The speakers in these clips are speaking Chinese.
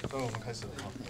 我们开始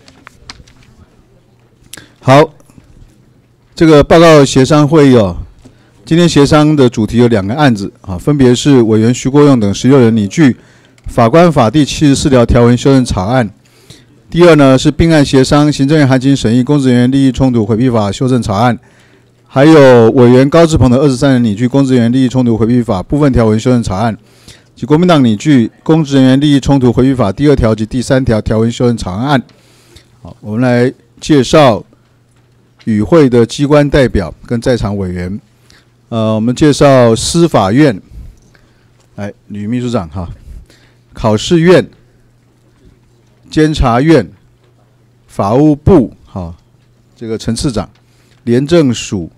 好，这个报告协商会议哦，今天协商的主题有2个案子啊，分别是委员徐国勇等16人拟具法官法第74条条文修正草案。第二呢是并案协商行政院函请审议公职人员利益冲突回避法修正草案，还有委员高志鹏的23人拟具公职人员利益冲突回避法部分条文修正草案，及国民党拟具公职人员利益冲突回避法第2条及第3条条文修正草案。好，我们来介绍与会的机关代表跟在场委员。我们介绍司法院，来，女秘书长哈，考试院、监察院、法务部，好，这个陈次长，廉政署、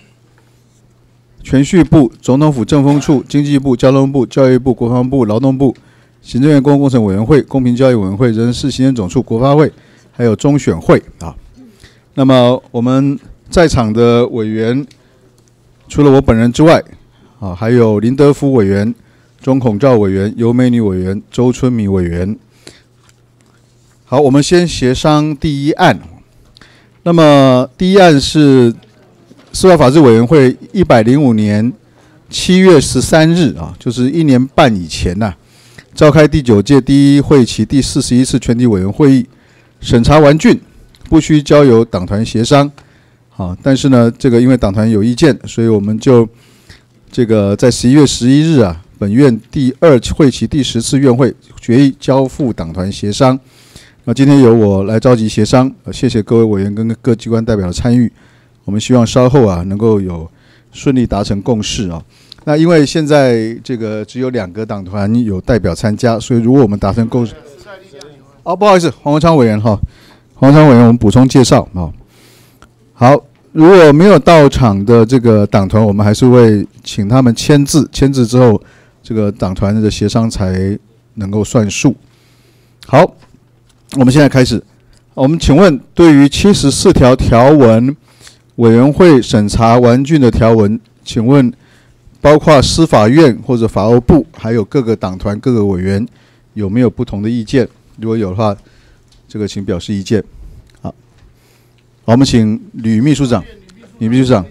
铨叙部、总统府政风处、经济部、交通部、教育部、国防部、劳动部、行政院公共工程委员会、公平交易委员会、人事行政总处、国发会，还有中选会啊。那么我们在场的委员，除了我本人之外，啊，还有林德福委员、钟孔照委员、尤美女委员、周春米委员。好，我们先协商第一案。那么第一案是司法法制委员会105年7月13日啊，就是1年半以前呐，召开第9届第1会期第41次全体委员会议，审查完竣，不需交由党团协商。好，但是呢，这个因为党团有意见，所以我们就这个在11月11日啊，本院第2会期第10次院会决议交付党团协商。那今天由我来召集协商，谢谢各位委员跟各机关代表的参与。我们希望稍后啊能够有顺利达成共识啊。那因为现在这个只有2个党团有代表参加，所以如果我们达成共识，不好意思，黄文昌委员哈，黄文昌委员我们补充介绍啊。好，如果没有到场的这个党团，我们还是会请他们签字，签字之后，这个党团的协商才能够算数。好，我们现在开始。我们请问，对于74条条文，委员会审查完竣的条文，请问包括司法院或者法务部，还有各个党团各个委员有没有不同的意见？如果有的话，这个请表示意见。好，我们请吕秘书长。吕秘书长。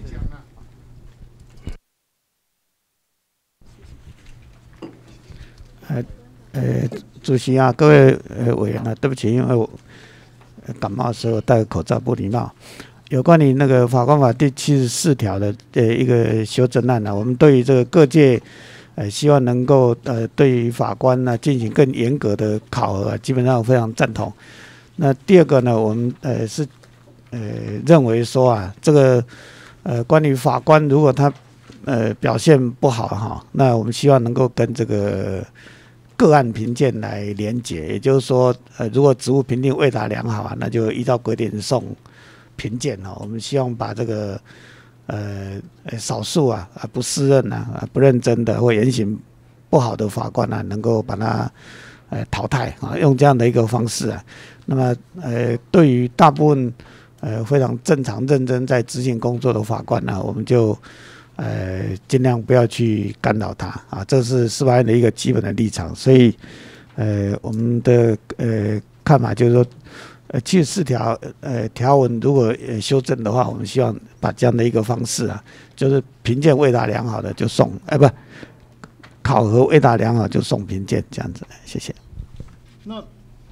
主席啊，各位委员啊，对不起，因为我感冒的时候戴口罩不礼貌。有关于那个法官法第74条的一个修正案呢，我们对于这个各界希望能够对于法官呢进行更严格的考核，基本上非常赞同。那第二个呢，我们是认为说啊，这个关于法官如果他表现不好哈，那我们希望能够跟这个个案评鉴来连结，也就是说，如果职务评定未达良好啊，那就依照规定送评鉴哦。我们希望把这个少数啊不适任啊不认真的或言行不好的法官啊，能够把它淘汰啊，用这样的一个方式啊。那么对于大部分非常正常认真在执行工作的法官呢，我们就尽量不要去干扰他啊，这是司法院的一个基本的立场。所以我们的看法就是说，74条条文如果修正的话，我们希望把这样的一个方式啊，就是评鉴未达良好的就送，不，考核未达良好就送评鉴这样子。谢谢。 那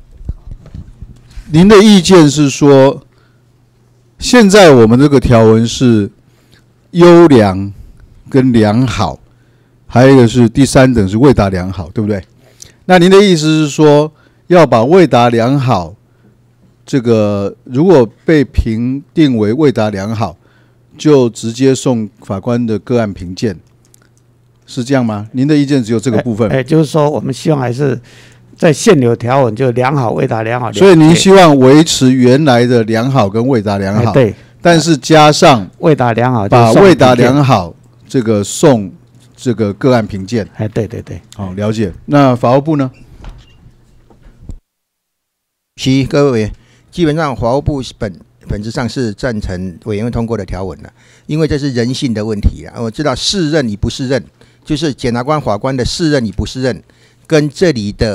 您的意见是说，现在我们这个条文是优良跟良好，还有一个是第3等是未达良好，对不对？那您的意思是说，要把未达良好这个如果被评定为未达良好，就直接送法官的个案评鉴，是这样吗？您的意见只有这个部分？ 就是说我们希望还是在现有条文就良好、未达良好， 所以您希望维持原来的良好跟未达良好， 对， 但是加上未达良好， 把未达良好这个送这个个案评鉴。 对对对， 好，了解。那法务部呢？ 各位委员，基本上法务部本质上是赞成委员会通过的条文的，因为这是人性的问题啊。我知道适任与不适任，就是检察官、法官的适任与不适任，跟这里的评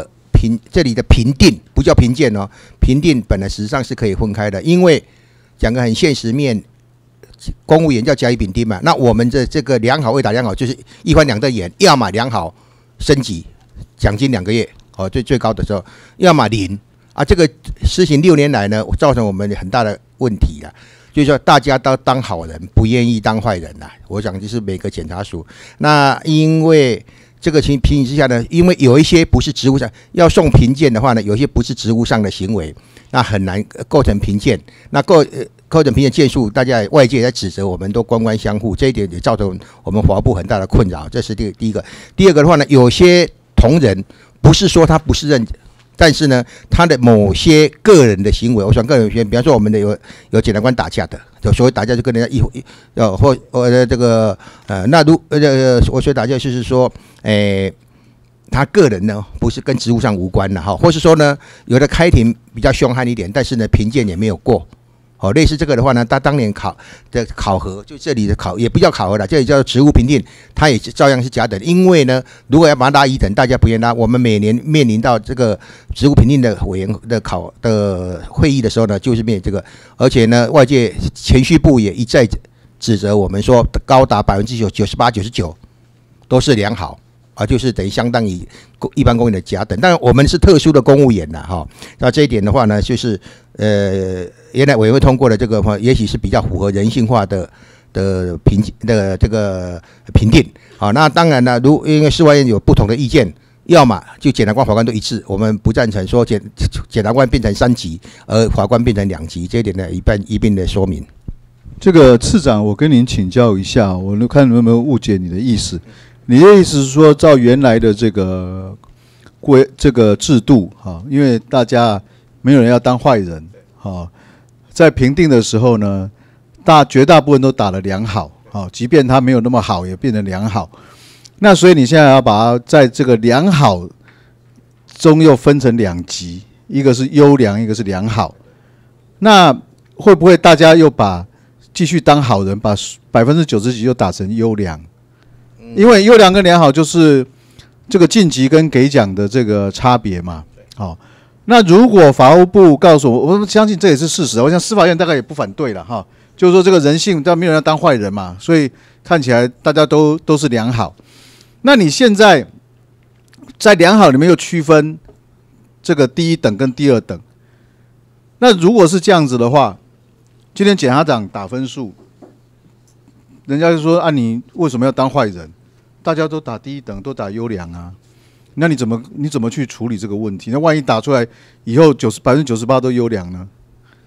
这里的评定不叫评鉴哦，评定本来实际上是可以分开的，因为讲个很现实面，公务员叫甲乙丙丁嘛，那我们的这个良好未达良好就是一翻两瞪眼，要么良好升级奖金2个月哦，最高的时候，要么零啊。这个施行6年来呢，造成我们很大的问题了。就是说，大家都当好人，不愿意当坏人啦。我想就是每个检察署，那因为这个情形之下呢，因为有一些不是职务上要送评鉴的话呢，有一些不是职务上的行为，那很难构成评鉴。那构成评鉴件数，大家外界也在指责我们都官官相护，这一点也造成我们法务部很大的困扰。这是第一个。第二个的话呢，有些同仁不是说他不是认。但是呢，他的某些个人的行为，我想个人行为，比方说我们的有检察官打架的，有所谓打架就跟人家这个那我所谓打架就是说，他个人呢不是跟职务上无关的哈，或是说呢有的开庭比较凶悍一点，但是呢评鉴也没有过。哦，类似这个的话呢，他当年考核，就这里的也不叫考核了，这里叫职务评定，它也照样是甲等。因为呢，如果要把它拉乙等，大家不愿拉。我们每年面临到这个职务评定的委员的会议的时候呢，就是面这个，而且呢，外界黔序部也一再指责我们说，高达98%、99%都是良好。啊，就是等于相当于一般公务员的甲等，当然我们是特殊的公务员啦，哈。那这一点的话呢，就是原来委员会通过的这个话，也许是比较符合人性化的这个评定。好，那当然呢，因为司法院有不同的意见，要么就检察官、法官都一致，我们不赞成说检察官变成3级，而法官变成2级，这一点呢一并的说明。 这个次长，我跟您请教一下，我看有没有误解你的意思。你的意思是说，照原来的这个制度哈，因为大家没有人要当坏人哈，在评定的时候呢，绝大部分都打了良好啊，即便他没有那么好，也变成良好。那所以你现在要把它在这个良好中又分成2级，一个是优良，一个是良好。那会不会大家又继续当好人，把90%几又打成优良？因为优良跟良好就是这个晋级跟给奖的这个差别嘛。好，那如果法务部告诉我相信这也是事实，我想司法院大概也不反对了哈。就是说这个人性，但没有人要当坏人嘛，所以看起来大家都是良好。那你现在在良好里面又区分这个第1等跟第2等，那如果是这样子的话，今天检察长打分数，人家就说啊，你为什么要当坏人？大家都打第1等，都打优良啊，那你怎么去处理这个问题？那万一打出来以后98%都优良呢？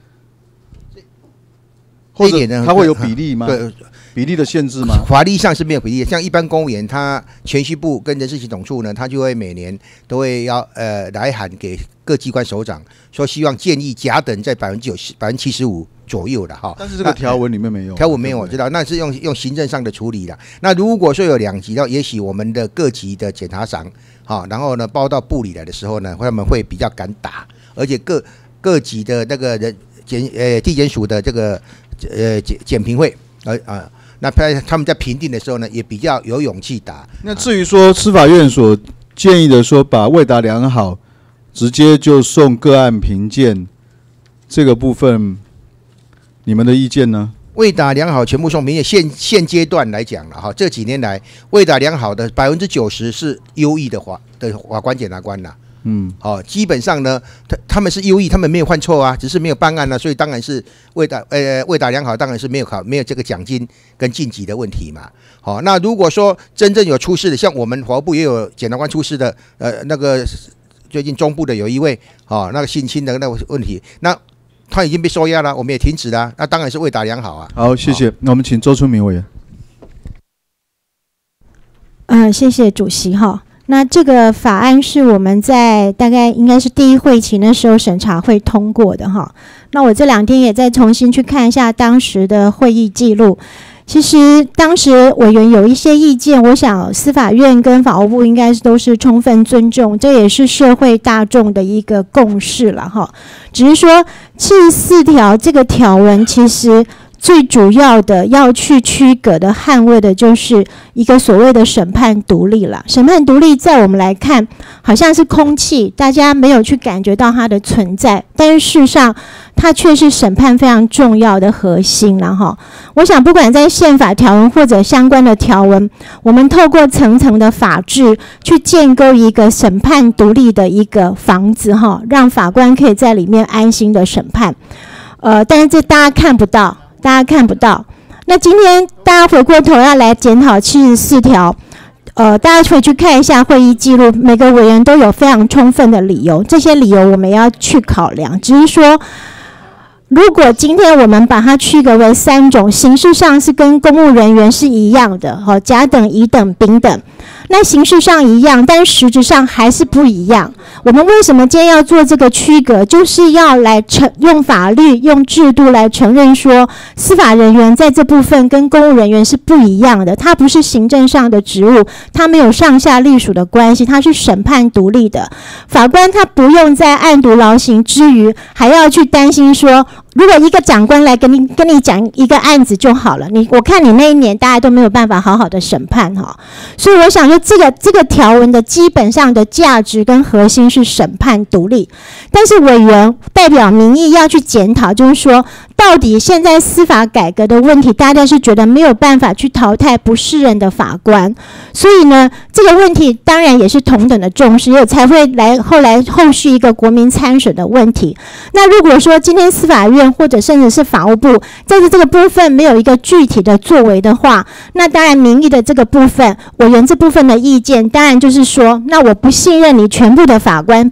或者它会有比例吗？对，比例的限制吗？ 法律上是没有比例的。像一般公务员，他黔序部跟人事行总处呢，他就会每年都会来函给各机关首长，说希望建议甲等在75%左右的哈。 但是这个条文里面没有， 条文没有，我知道，那是用行政上的处理的。那如果说有2级，那也许我们的各级的检察长，好，然后呢报到部里来的时候呢，他们会比较敢打，而且各级的那个地检署的这个检评会，那他们在评定的时候呢，也比较有勇气打。 那至于说司法院所建议的说把未达良好直接就送个案评鉴这个部分，你们的意见呢？ 未达良好全部送评鉴，现阶段来讲了哈，这几年来未达良好的90%是优异的法官、检察官啦。基本上呢，他们是优异，他们没有犯错啊，只是没有办案啊，所以当然是未达良好，当然是没有这个奖金跟晋级的问题嘛。好，那如果说真正有出事的，像我们法务部也有检察官出事的，那个最近中部的有一位那个性侵的那个问题，那他已经被收押了，我们也停止了，那当然是未达良好啊。 好，谢谢。那我们请周春明委员。 谢谢主席哈。那这个法案是我们在大概应该是第1会期那时候审查会通过的哈。那我这2天也再重新去看一下当时的会议记录。其实当时委员有一些意见，我想司法院跟法务部应该都是充分尊重，这也是社会大众的一个共识了哈。只是说74条这个条文其实最主要的要去区隔的捍卫的就是一个所谓的审判独立了。审判独立在我们来看好像是空气，大家没有去感觉到它的存在，但是事实上它却是审判非常重要的核心了哈。我想不管在宪法条文或者相关的条文，我们透过层层的法制去建构一个审判独立的一个房子哈，让法官可以在里面安心的审判。但是这大家看不到。那今天大家回过头要来检讨74条，大家可以去看一下会议记录，每个委员都有非常充分的理由，这些理由我们要去考量。只是说，如果今天我们把它区隔为3种，形式上是跟公务人员是一样的，甲等、乙等、丙等。那形式上一样，但是实质上还是不一样。我们为什么今天要做这个区隔？就是要来用法律、用制度来承认说，司法人员在这部分跟公务人员是不一样的。他不是行政上的职务，他没有上下隶属的关系，他是审判独立的。法官他不用在案牍劳形之余，还要去担心说，如果一个长官来跟你讲一个案子就好了，我看你那一年大家都没有办法好好的审判哈。所以我想说，这个条文的基本上的价值跟核心是审判独立，但是委员代表民意要去检讨，就是说到底现在司法改革的问题，大家是觉得没有办法去淘汰不适任的法官，所以呢，这个问题当然也是同等的重视，也才会后续一个国民参审的问题。那如果说今天司法院或者甚至是法务部在这个部分没有一个具体的作为的话，那当然民意的这个部分，委员这部分的意见，当然就是说，那我不信任你全部的法官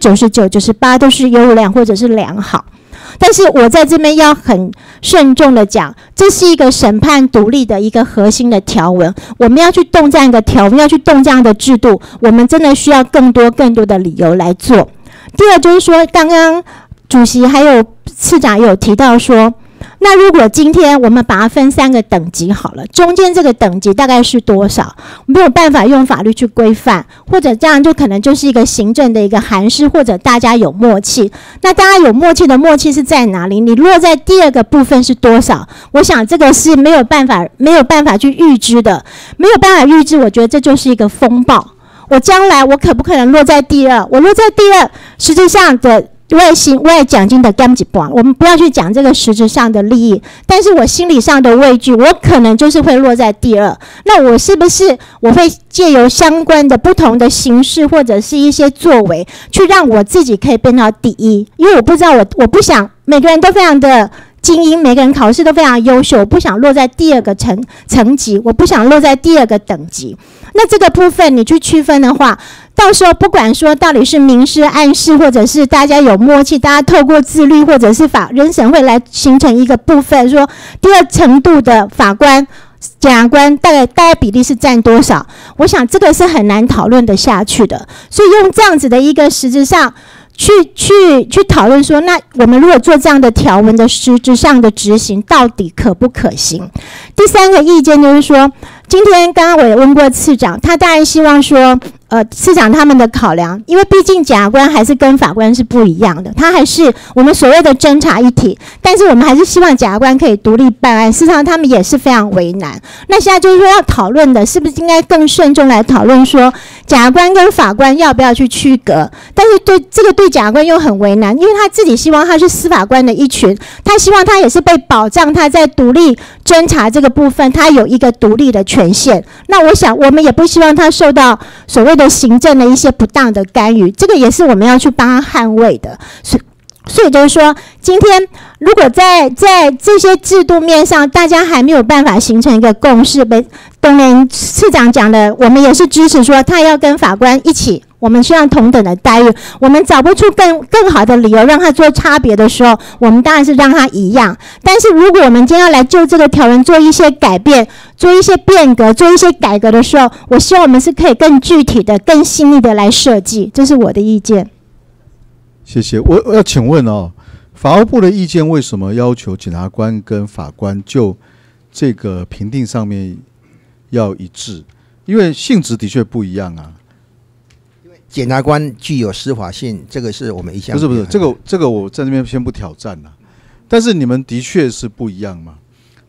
99%、98%都是优良或者是良好。但是我在这边要很慎重的讲，这是一个审判独立的一个核心的条文，我们要去动这样一个条文，要去动这样的制度，我们真的需要更多的理由来做。第二就是说，刚刚主席还有次长也有提到说，那如果今天我们把它分3个等级好了，中间这个等级大概是多少？没有办法用法律去规范，或者这样就可能就是一个行政的一个函释，或者大家有默契。那大家有默契的默契是在哪里？你落在第2个部分是多少？我想这个是没有办法去预知的，没有办法预知，我觉得这就是一个风暴。我将来我可不可能落在第2？我落在第2，实质上的为奖金的减一半，我们不要去讲这个实质上的利益，但是我心理上的畏惧，我可能就是会落在第2。那我是不是我会借由相关的不同的形式或者是一些作为，去让我自己可以变到第1？因为我不知道我不想每个人都非常的精英，每个人考试都非常优秀，我不想落在第2个层级，我不想落在第2个等级。那这个部分你去区分的话，到时候不管说到底是明示暗示，或者是大家有默契，大家透过自律或者是人审会来形成一个部分，说第2程度的法官检察官大概比例是占多少，我想这个是很难讨论的下去的。所以用这样子的一个实质上去讨论说，那我们如果做这样的条文的实质上的执行，到底可不可行？第3个意见就是说，今天刚刚我也问过次长，他当然希望说次长他们的考量，因为毕竟检察官还是跟法官是不一样的，他还是我们所谓的侦查一体，但是我们还是希望检察官可以独立办案，事实上他们也是非常为难。那现在就是说要讨论的，是不是应该更慎重来讨论说，检察官跟法官要不要去区隔？但是对检察官又很为难，因为他自己希望他是司法官的一群，他希望他也是被保障，他在独立侦查这个部分，他有一个独立的权限。那我想我们也不希望他受到所谓的行政的一些不当的干预，这个也是我们要去帮他捍卫的。所以就是说，今天如果在这些制度面上，大家还没有办法形成一个共识，当然次长讲的，我们也是支持说，他要跟法官一起，我们希望同等的待遇。我们找不出更好的理由让他做差别的时候，我们当然是让他一样。但是如果我们今天要来就这个条文做一些改变，做一些变革，做一些改革的时候，我希望我们是可以更具体的、更细腻的来设计，这是我的意见。 谢谢。我要请问法务部的意见为什么要求检察官跟法官就这个评定上面要一致？因为性质的确不一样啊。 检察官具有司法性，这个是我们一向不是这个我在这边先不挑战了。但是你们的确是不一样嘛。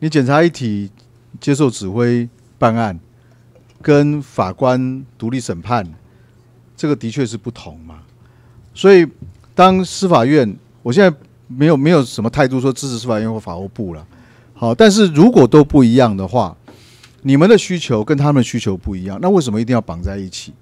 你检察一体接受指挥办案，跟法官独立审判，这个的确是不同嘛。所以，当司法院，我现在没有什么态度说支持司法院或法务部了。好，但是如果都不一样的话，你们的需求跟他们的需求不一样，那为什么一定要绑在一起？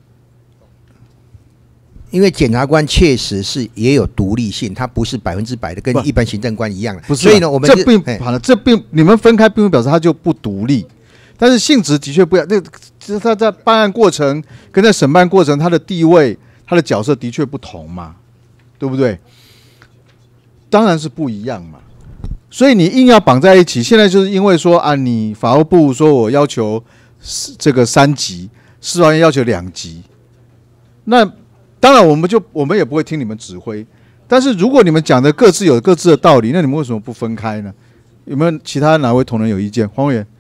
因为检察官确实是也有独立性，他不是100%的跟一般行政官一样的。 不是， 所以呢，我们这并你们分开，并不表示他就不独立，但是性质的确不一样。那他在办案过程跟在审判过程，他的地位、他的角色的确不同嘛，对不对？当然是不一样嘛。所以你硬要绑在一起，现在就是因为说啊，你法务部说我要求这个3级，司法院要求2级，那当然我们也不会听你们指挥。但是如果你们讲的各自有各自的道理，那你们为什么不分开呢？有没有其他哪位同仁有意见？黄委员。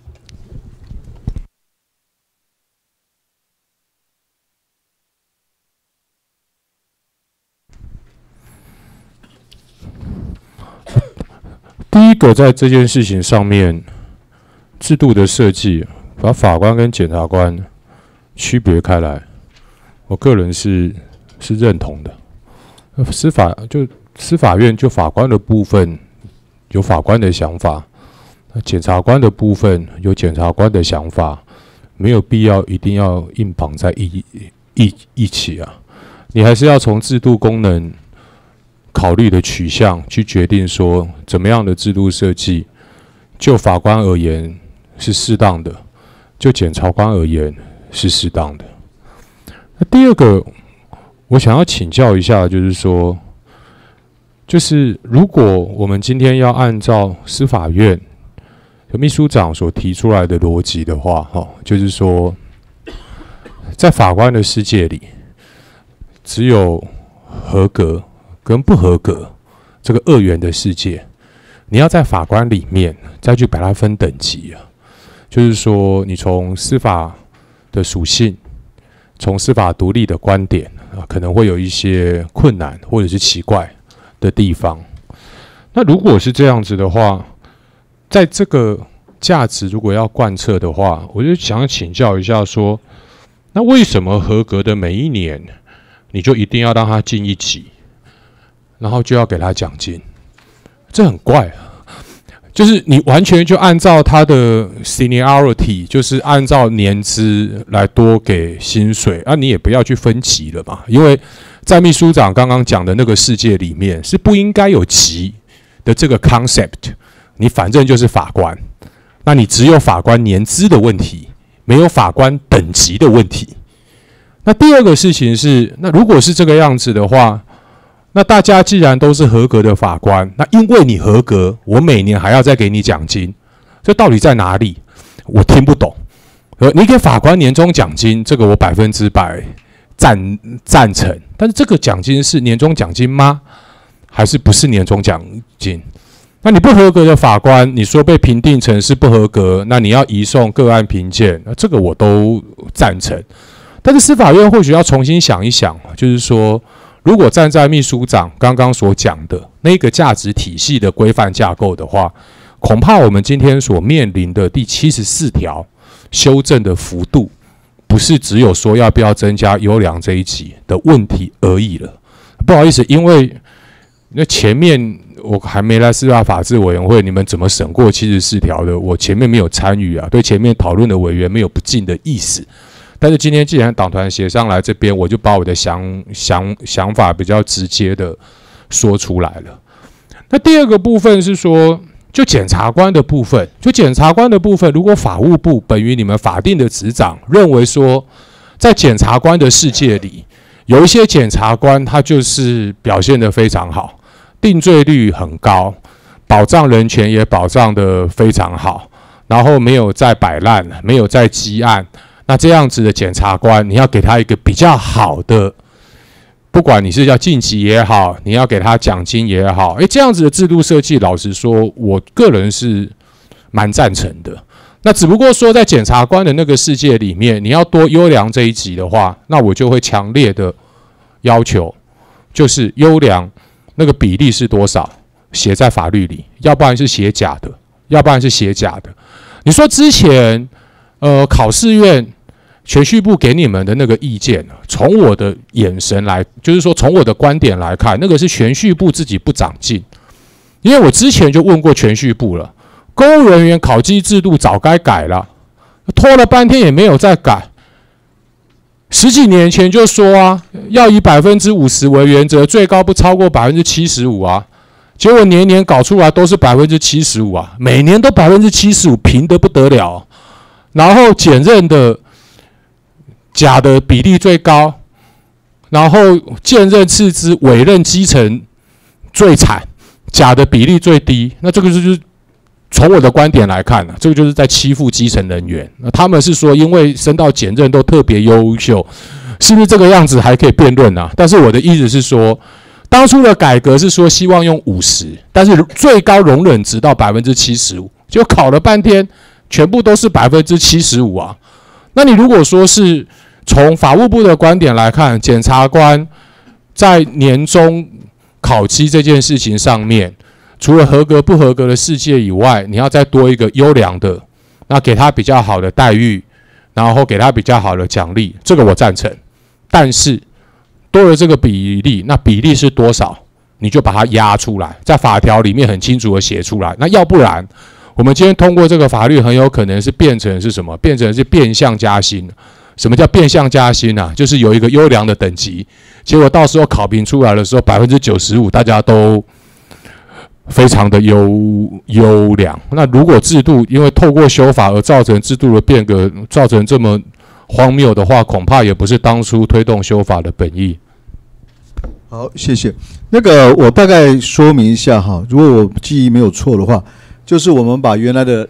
第一个，在这件事情上面，制度的设计，把法官跟检察官区别开来，我个人是认同的。司法院就法官的部分有法官的想法，检察官的部分有检察官的想法，没有必要一定要硬绑在一起啊。你还是要从制度功能考虑的取向去决定说怎么样的制度设计，就法官而言是适当的，就检察官而言是适当的。那第二个，我想要请教一下，就是如果我们今天要按照司法院秘书长所提出来的逻辑的话，就是说，在法官的世界里，只有合格跟不合格这个2元的世界，你要在法官里面再去把它分等级啊。就是说，你从司法的属性，从司法独立的观点啊，可能会有一些困难或者是奇怪的地方。那如果是这样子的话，在这个价值如果要贯彻的话，我就想请教一下说，那为什么合格的每一年你就一定要让他进1级，然后就要给他奖金？这很怪啊！就是你完全就按照他的 seniority， 就是按照年资来多给薪水啊，你也不要去分级了嘛，因为在秘书长刚刚讲的那个世界里面是不应该有级的这个 concept， 你反正就是法官，那你只有法官年资的问题，没有法官等级的问题。那第二个事情是，那如果是这个样子的话，那大家既然都是合格的法官，那因为你合格，我每年还要再给你奖金，这到底在哪里？我听不懂。你给法官年终奖金，这个我100%赞成，但是这个奖金是年终奖金吗？还是不是年终奖金？那你不合格的法官，你说被评定成是不合格，那你要移送个案评鉴，那这个我都赞成。但是司法院或许要重新想一想，就是说，如果站在秘书长刚刚所讲的那个价值体系的规范架构的话，恐怕我们今天所面临的第74条修正的幅度，不是只有说要不要增加优良这一级的问题而已了。不好意思，因为那前面我还没来司法法制委员会，你们怎么审过74条的？我前面没有参与啊，对前面讨论的委员没有不敬的意思。但是今天既然党团协商来这边，我就把我的想法比较直接的说出来了。那第二个部分是说，就检察官的部分，如果法务部本于你们法定的执掌认为说，在检察官的世界里，有一些检察官他就是表现得非常好，定罪率很高，保障人权也保障得非常好，然后没有在摆烂，没有在积案。那这样子的检察官，你要给他一个比较好的，不管你是要晋级也好，你要给他奖金也好，这样子的制度设计，老实说，我个人是蛮赞成的。那只不过说，在检察官的那个世界里面，你要多优良这一级的话，那我就会强烈的要求，就是优良那个比例是多少，写在法律里，要不然是写假的， 要不然是写假的。你说之前考试院铨序部给你们的那个意见，从我的眼神来，就是说从我的观点来看，那个是铨序部自己不长进。因为我之前就问过铨序部了，公务人员考绩制度早该改了，拖了半天也没有再改。10几年前就说啊，要以50%为原则，最高不超过75%啊。结果年年搞出来都是75%啊，每年都75%，平得不得了。然后检任的假的比例最高，然后荐任次之，委任基层最惨，假的比例最低。那这个就是从我的观点来看这个就是在欺负基层人员。那他们是说，因为升到检任都特别优秀，是不是这个样子还可以辩论啊？但是我的意思是说，当初的改革是说希望用50%，但是最高容忍值到75%，就考了半天，全部都是75%啊。那你如果说是从法务部的观点来看，检察官在年终考绩这件事情上面，除了合格不合格的世界以外，你要再多一个优良的，那给他比较好的待遇，然后给他比较好的奖励，这个我赞成。但是多了这个比例，那比例是多少，你就把它压出来，在法条里面很清楚的写出来。那要不然，我们今天通过这个法律，很有可能是变成是什么？变成是变相加薪。什么叫变相加薪啊？就是有一个优良的等级，结果到时候考评出来的时候，95%大家都非常的优良。那如果制度因为透过修法而造成制度的变革，造成这么荒谬的话，恐怕也不是当初推动修法的本意。 好，谢谢。那个我大概说明一下哈，如果我记忆没有错的话，就是我们把原来的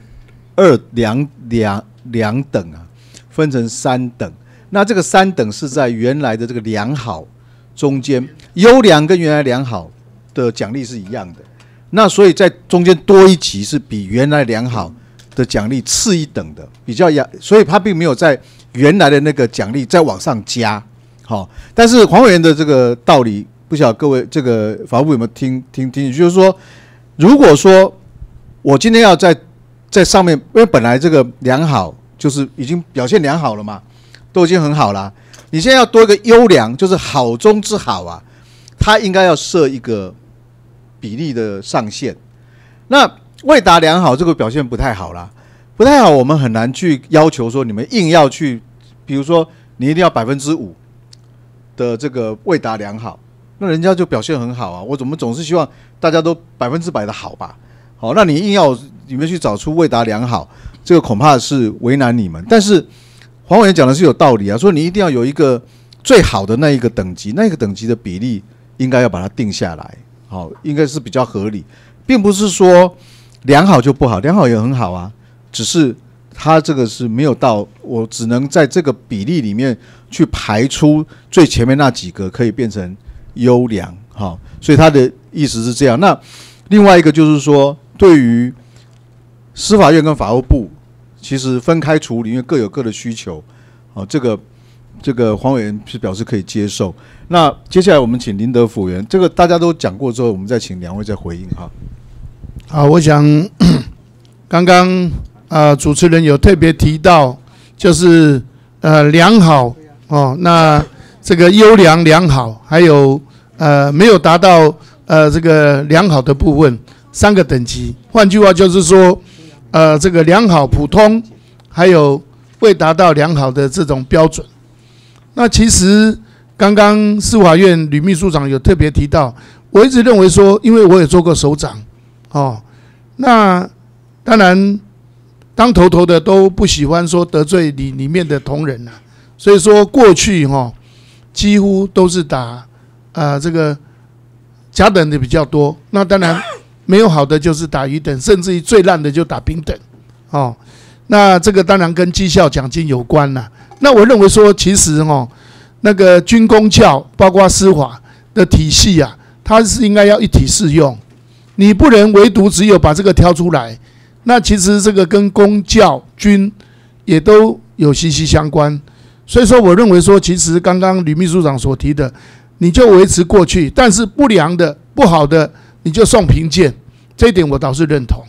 两等啊分成3等。那这个3等是在原来的这个良好中间，优良跟原来良好的奖励是一样的。那所以在中间多一级是比原来良好的奖励次一等的，比较所以他并没有在原来的那个奖励再往上加。好，但是黄委员的这个道理，不晓得各位这个法务部有没有听进去？就是说，如果说我今天要在上面，因为本来这个良好就是已经表现良好了嘛，都已经很好了，你现在要多一个优良，就是好中之好啊，它应该要设一个比例的上限。那未达良好这个表现不太好啦，不太好，我们很难去要求说你们硬要去，比如说你一定要5%的这个未达良好，那人家就表现很好啊。我总是希望大家都100%的好吧？好，那你硬要你们去找出未达良好，这个恐怕是为难你们。但是黄委员讲的是有道理啊，说你一定要有一个最好的那一个等级，那个等级的比例应该要把它定下来，好，应该是比较合理，并不是说良好就不好，良好也很好啊，只是它这个是没有到，我只能在这个比例里面去排出最前面那几个可以变成优良，好，所以他的意思是这样。那另外一个就是说，对于司法院跟法务部，其实分开处理，因为各有各的需求，好，这个黄委员是表示可以接受。那接下来我们请林德辅委员，这个大家都讲过之后，我们再请2位再回应哈。 好，我想刚刚主持人有特别提到，就是良好哦，那这个优良、良好，还有没有达到这个良好的部分3个等级。换句话就是说，这个良好、普通，还有未达到良好的这种标准。那其实刚刚司法院吕秘书长有特别提到，我一直认为说，因为我也做过首长哦，那当然当头的都不喜欢说得罪里面的同仁啊，所以说过去几乎都是打这个甲等的比较多，那当然没有好的就是打乙等，甚至于最烂的就打丙等哦。那这个当然跟绩效奖金有关啦。那我认为说，其实那个军公教包括司法的体系啊，它是应该要一体适用，你不能唯独只有把这个挑出来。那其实这个跟公教军也都有息息相关，所以说我认为说，其实刚刚吕秘书长所提的，你就维持过去，但是不良的、不好的你就送评鉴，这一点我倒是认同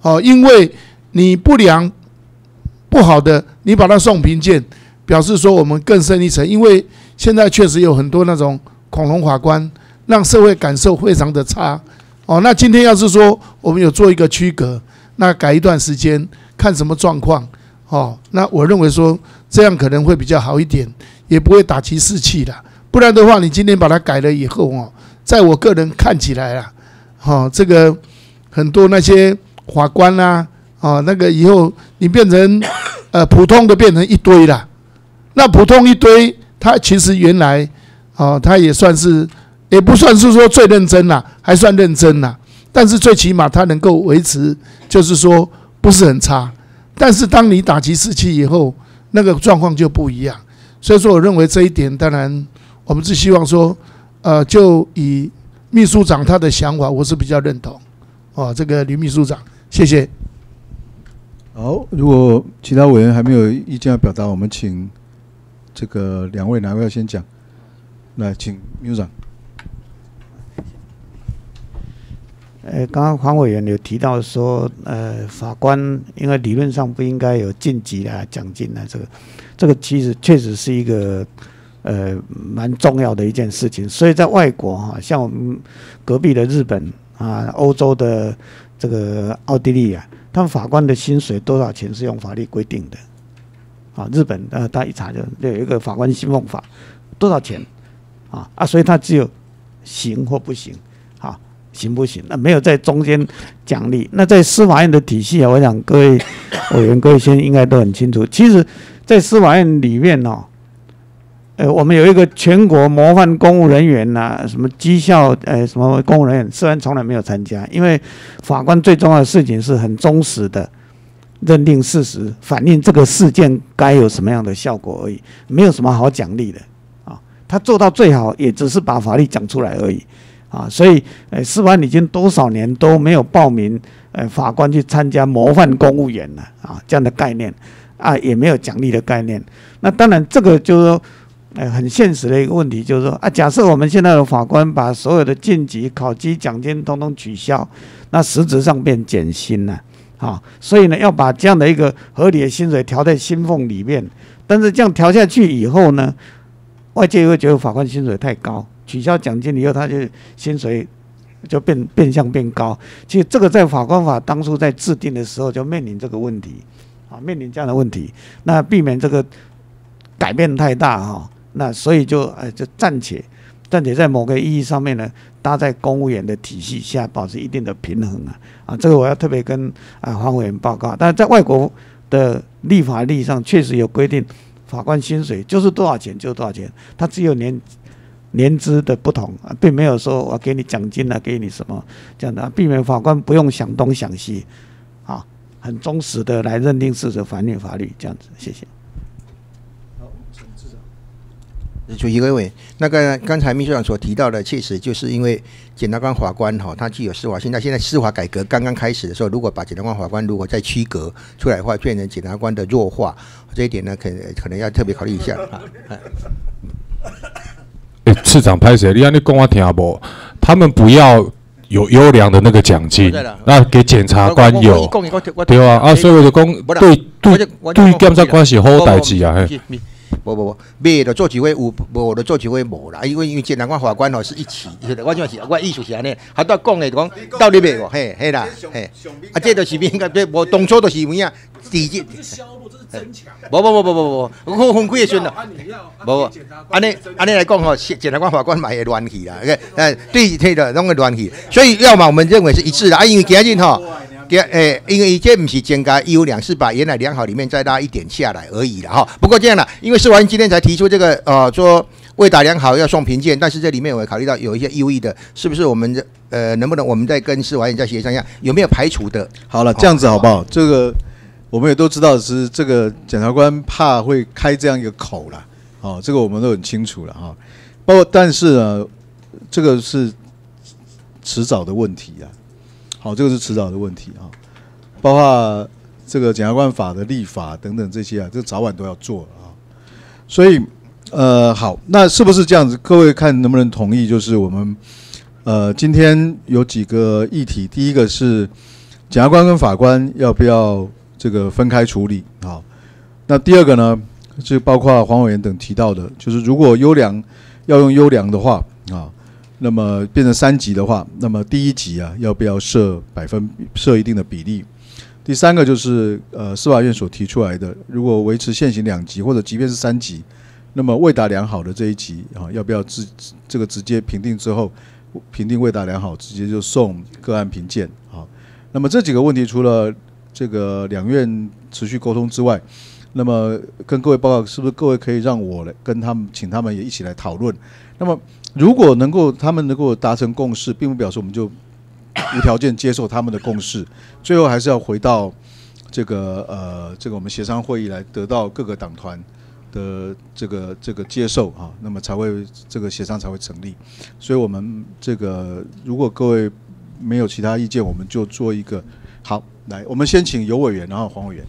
因为你不良不好的，你把它送评鉴，表示说我们更深一层，因为现在确实有很多那种恐龙法官，让社会感受非常的差。那今天要是说我们有做一个区隔，那改一段时间，看什么状况，那我认为说这样可能会比较好一点，也不会打击士气啦。不然的话，你今天把它改了以后，在我个人看起来啦，这个很多那些法官啦，那个以后你变成普通的变成一堆啦。那普通一堆，他其实原来他也算是，也不算是说最认真啦，还算认真啦。但是最起码他能够维持，就是说不是很差。但是当你打击士气以后，那个状况就不一样。所以说，我认为这一点，当然我们是希望说，就以秘书长他的想法，我是比较认同。这个吕秘书长，谢谢。 好，如果其他委员还没有意见要表达，我们请这个两位哪位要先讲？来，请秘书长。 刚刚黄委员有提到说，法官因为理论上不应该有晋级啦、奖金啦，这个其实确实是一个蛮重要的一件事情。所以在外国像我们隔壁的日本欧洲的这个奥地利他们法官的薪水多少钱是用法律规定的。日本大家一查就有一个法官薪俸法，多少钱所以他只有行或不行。行不行？那没有在中间奖励。那在司法院的体系我想各位委员、各位先生应该都很清楚。其实，在司法院里面我们有一个全国模范公务人员什么绩效什么公务人员，虽然从来没有参加，因为法官最重要的事情是很忠实的认定事实，反映这个事件该有什么样的效果而已，没有什么好奖励的他做到最好，也只是把法律讲出来而已。所以司法院已经多少年都没有报名法官去参加模范公务员了这样的概念也没有奖励的概念。那当然这个就是说很现实的一个问题，就是说假设我们现在的法官把所有的晋级、考绩、奖金统统取消，那实质上变减薪了所以呢，要把这样的一个合理的薪水调在薪俸里面。但是这样调下去以后呢，外界会觉得法官薪水太高。取消奖金以后，他就薪水就变相变高。其实这个在法官法当初在制定的时候就面临这个问题，面临这样的问题，那避免这个改变太大那所以就暂且在某个意义上面呢，搭在公务员的体系下保持一定的平衡这个我要特别跟黄委员报告。但是在外国的立法例上确实有规定，法官薪水就是多少钱就多少钱，他只有年资的不同并没有说我给你奖金给你什么这样的避免法官不用想东想西很忠实的来认定事实、反映法律这样子。谢谢。 好，陈市长。 主席各位，那个刚才秘书长所提到的，确实就是因为检察官、法官他具有司法性。那现在司法改革刚刚开始的时候，如果把检察官、法官如果再区隔出来的话，变成检察官的弱化，这一点呢，可能要特别考虑一下市长拍谁？你按你讲我听不？他们不要有优良的那个奖金，那给检察官有，对啊，所以我就讲对检察官是好代志不，没的做几位有，无的做几位无啦。因为检察官、法官是一起，我就是我意思是安尼，他都讲的讲到底没有，嘿啦，这就是应该对，我当初就是有影底这。增强。不，我分开的选了。不，安尼来讲检察官、法官嘛会乱去啦。对的，拢会乱去。所以要么我们认为是一致的因为今日因为这不是增加优良，是把原来良好里面再拉一点下来而已啦不过这样啦，因为司法院今天才提出这个说未打良好要送评鉴，但是这里面我也考虑到有一些优异的，是不是我们能不能我们再跟司法院再协商一下，有没有排除的？ 好了，这样子好不好？这个。我们也都知道是这个检察官怕会开这样一个口啦，这个我们都很清楚了包括但是呢，这个是迟早的问题这个是迟早的问题包括这个检察官法的立法等等这些这早晚都要做所以好，那是不是这样子？各位看能不能同意？就是我们今天有几个议题，第一个是检察官跟法官要不要这个分开处理？好，那第二个呢，就包括黄委员等提到的，就是如果优良要用优良的话啊，那么变成3级的话，那么第1级啊要不要设一定的比例？第三个就是司法院所提出来的，如果维持现行2级或者即便是3级，那么未达良好的这一级啊，要不要这个直接评定之后，评定未达良好，直接就送个案评鉴啊？那么这几个问题，除了这个两院持续沟通之外，那么跟各位报告，是不是各位可以让我来跟他们，请他们也一起来讨论？那么如果他们能够达成共识，并不表示我们就无条件接受他们的共识，最后还是要回到这个我们协商会议来得到各个党团的这个接受啊，那么才会这个协商才会成立。所以我们这个如果各位没有其他意见，我们就做一个好来，我们先请尤委员，然后黄委员。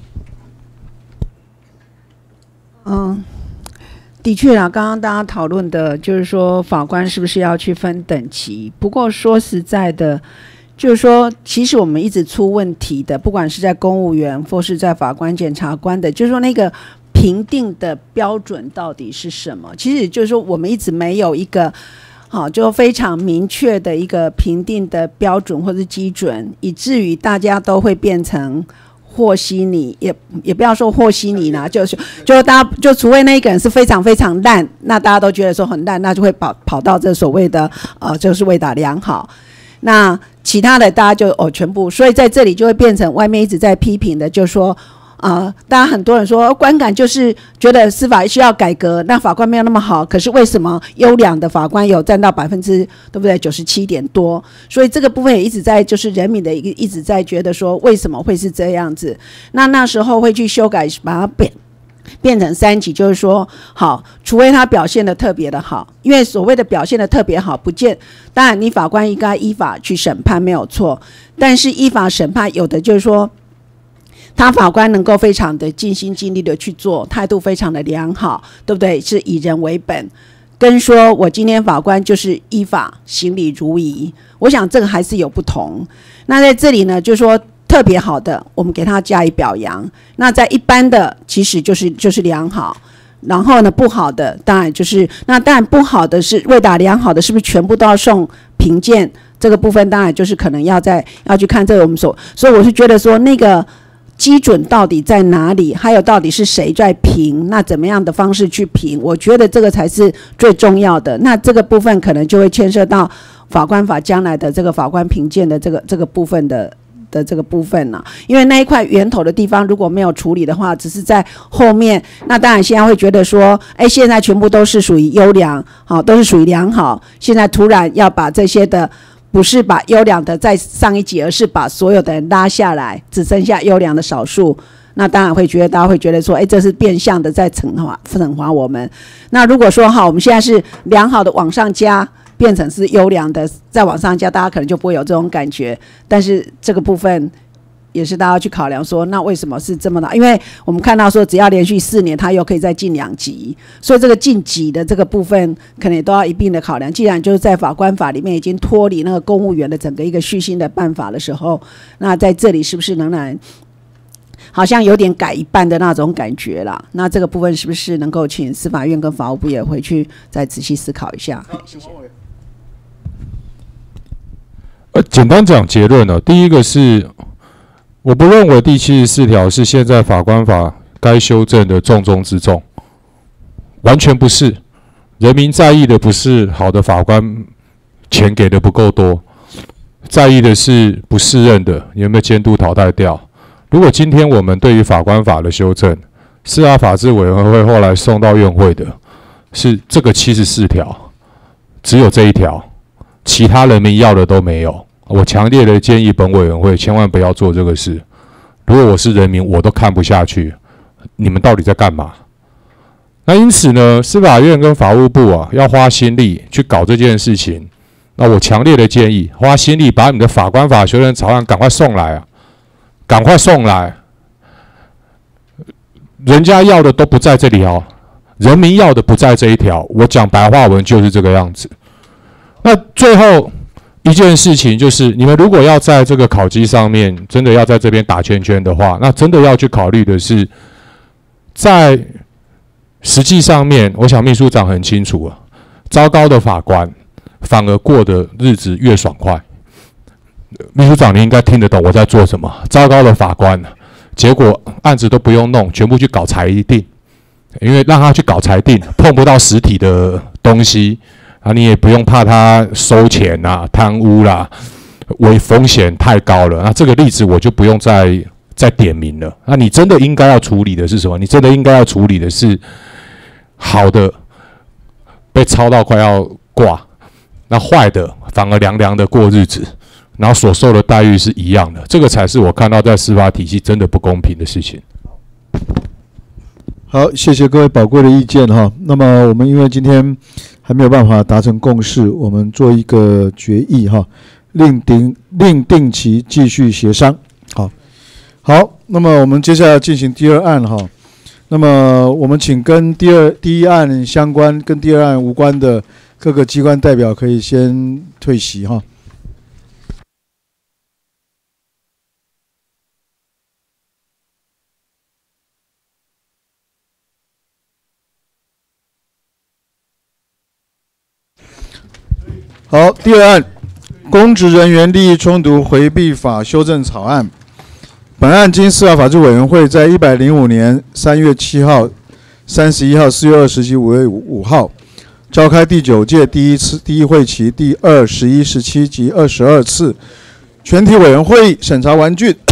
的确啦，刚刚大家讨论的就是说法官是不是要去分等级。不过说实在的，就是说其实我们一直出问题的，不管是在公务员或是在法官、检察官的，就是说那个评定的标准到底是什么？其实就是说我们一直没有一个就非常明确的一个评定的标准或是基准，以至于大家都会变成和稀泥，也不要说和稀泥啦，就大家就除非那一个人是非常非常烂，那大家都觉得说很烂，那就会跑到这所谓的就是未达良好。那其他的大家就全部，所以在这里就会变成外面一直在批评的，就说大家很多人说观感就是觉得司法需要改革，那法官没有那么好，可是为什么优良的法官有占到对不对97点多？所以这个部分也一直在就是人民的一直在觉得说为什么会是这样子？那时候会去修改，把它变成3级，就是说好，除非他表现的特别的好，因为所谓的表现的特别好，当然你法官应该依法去审判没有错，但是依法审判有的就是说他法官能够非常的尽心尽力的去做，态度非常的良好，对不对？是以人为本，跟说我今天法官就是依法行礼如仪，我想这个还是有不同。那在这里呢，就是说特别好的，我们给他加以表扬；那在一般的，其实就是良好。然后呢，不好的当然当然不好的是未达良好的，是不是全部都要送评鉴？这个部分当然就是可能要去看这个我们所以我是觉得说那个基准到底在哪里，还有到底是谁在评，那怎么样的方式去评，我觉得这个才是最重要的。那这个部分可能就会牵涉到法官法将来的这个法官评鉴的这个部分的这个部分了，因为那一块源头的地方如果没有处理的话，只是在后面，那当然现在会觉得说现在全部都是属于优良，都是属于良好，现在突然要把这些的不是把优良的再上一级，而是把所有的人拉下来，只剩下优良的少数，那当然大家会觉得说这是变相的在惩罚我们。那如果说我们现在是良好的往上加，变成是优良的再往上加，大家可能就不会有这种感觉。但是这个部分也是大家去考量说，那为什么是这么大？因为我们看到说只要连续4年他又可以再进2级，所以这个晋级的这个部分可能也都要一并的考量。既然就是在法官法里面已经脱离那个公务员的整个一个续薪的办法的时候，那在这里是不是仍然好像有点改一半的那种感觉啦？那这个部分是不是能够请司法院跟法务部也回去再仔细思考一下？谢谢。 简单讲结论了。第一个是，我不认为第74条是现在法官法该修正的重中之重，完全不是。人民在意的不是好的法官钱给的不够多，在意的是不适任的有没有监督淘汰掉。如果今天我们对于法官法的修正，司法法制委员会后来送到院会的是这个74条，只有这一条。其他人民要的都没有，我强烈的建议本委员会千万不要做这个事。如果我是人民，我都看不下去，你们到底在干嘛？那因此呢，司法院跟法务部要花心力去搞这件事情。那我强烈的建议，花心力把你的法官法修正草案赶快送来赶快送来。人家要的都不在这里人民要的不在这一条。我讲白话文就是这个样子。那最后一件事情就是，你们如果要在这个考绩上面真的要在这边打圈圈的话，那真的要去考虑的是，在实际上面，我想秘书长很清楚啊，糟糕的法官反而过的日子越爽快。秘书长，你应该听得懂我在做什么。糟糕的法官，结果案子都不用弄，全部去搞裁定，因为让他去搞裁定，碰不到实体的东西。啊，你也不用怕他收钱啦、贪污啦，风险太高了。那这个例子我就不用再点名了。那你真的应该要处理的是什么？你真的应该要处理的是好的被抄到快要挂，那坏的反而凉凉的过日子，然后所受的待遇是一样的。这个才是我看到在司法体系真的不公平的事情。 好，谢谢各位宝贵的意见哈。那么我们因为今天还没有办法达成共识，我们做一个决议哈，另定期继续协商。好，那么我们接下来进行第二案哈。那么我们请跟第一案相关、跟第二案无关的各个机关代表可以先退席哈。好，第二案，公职人员利益冲突回避法修正草案。本案经司法法制委员会在105年3月7号、31号、4月20及5月5号召开第9届第一会期第2、11、17及22次全体委员会议审查完竣，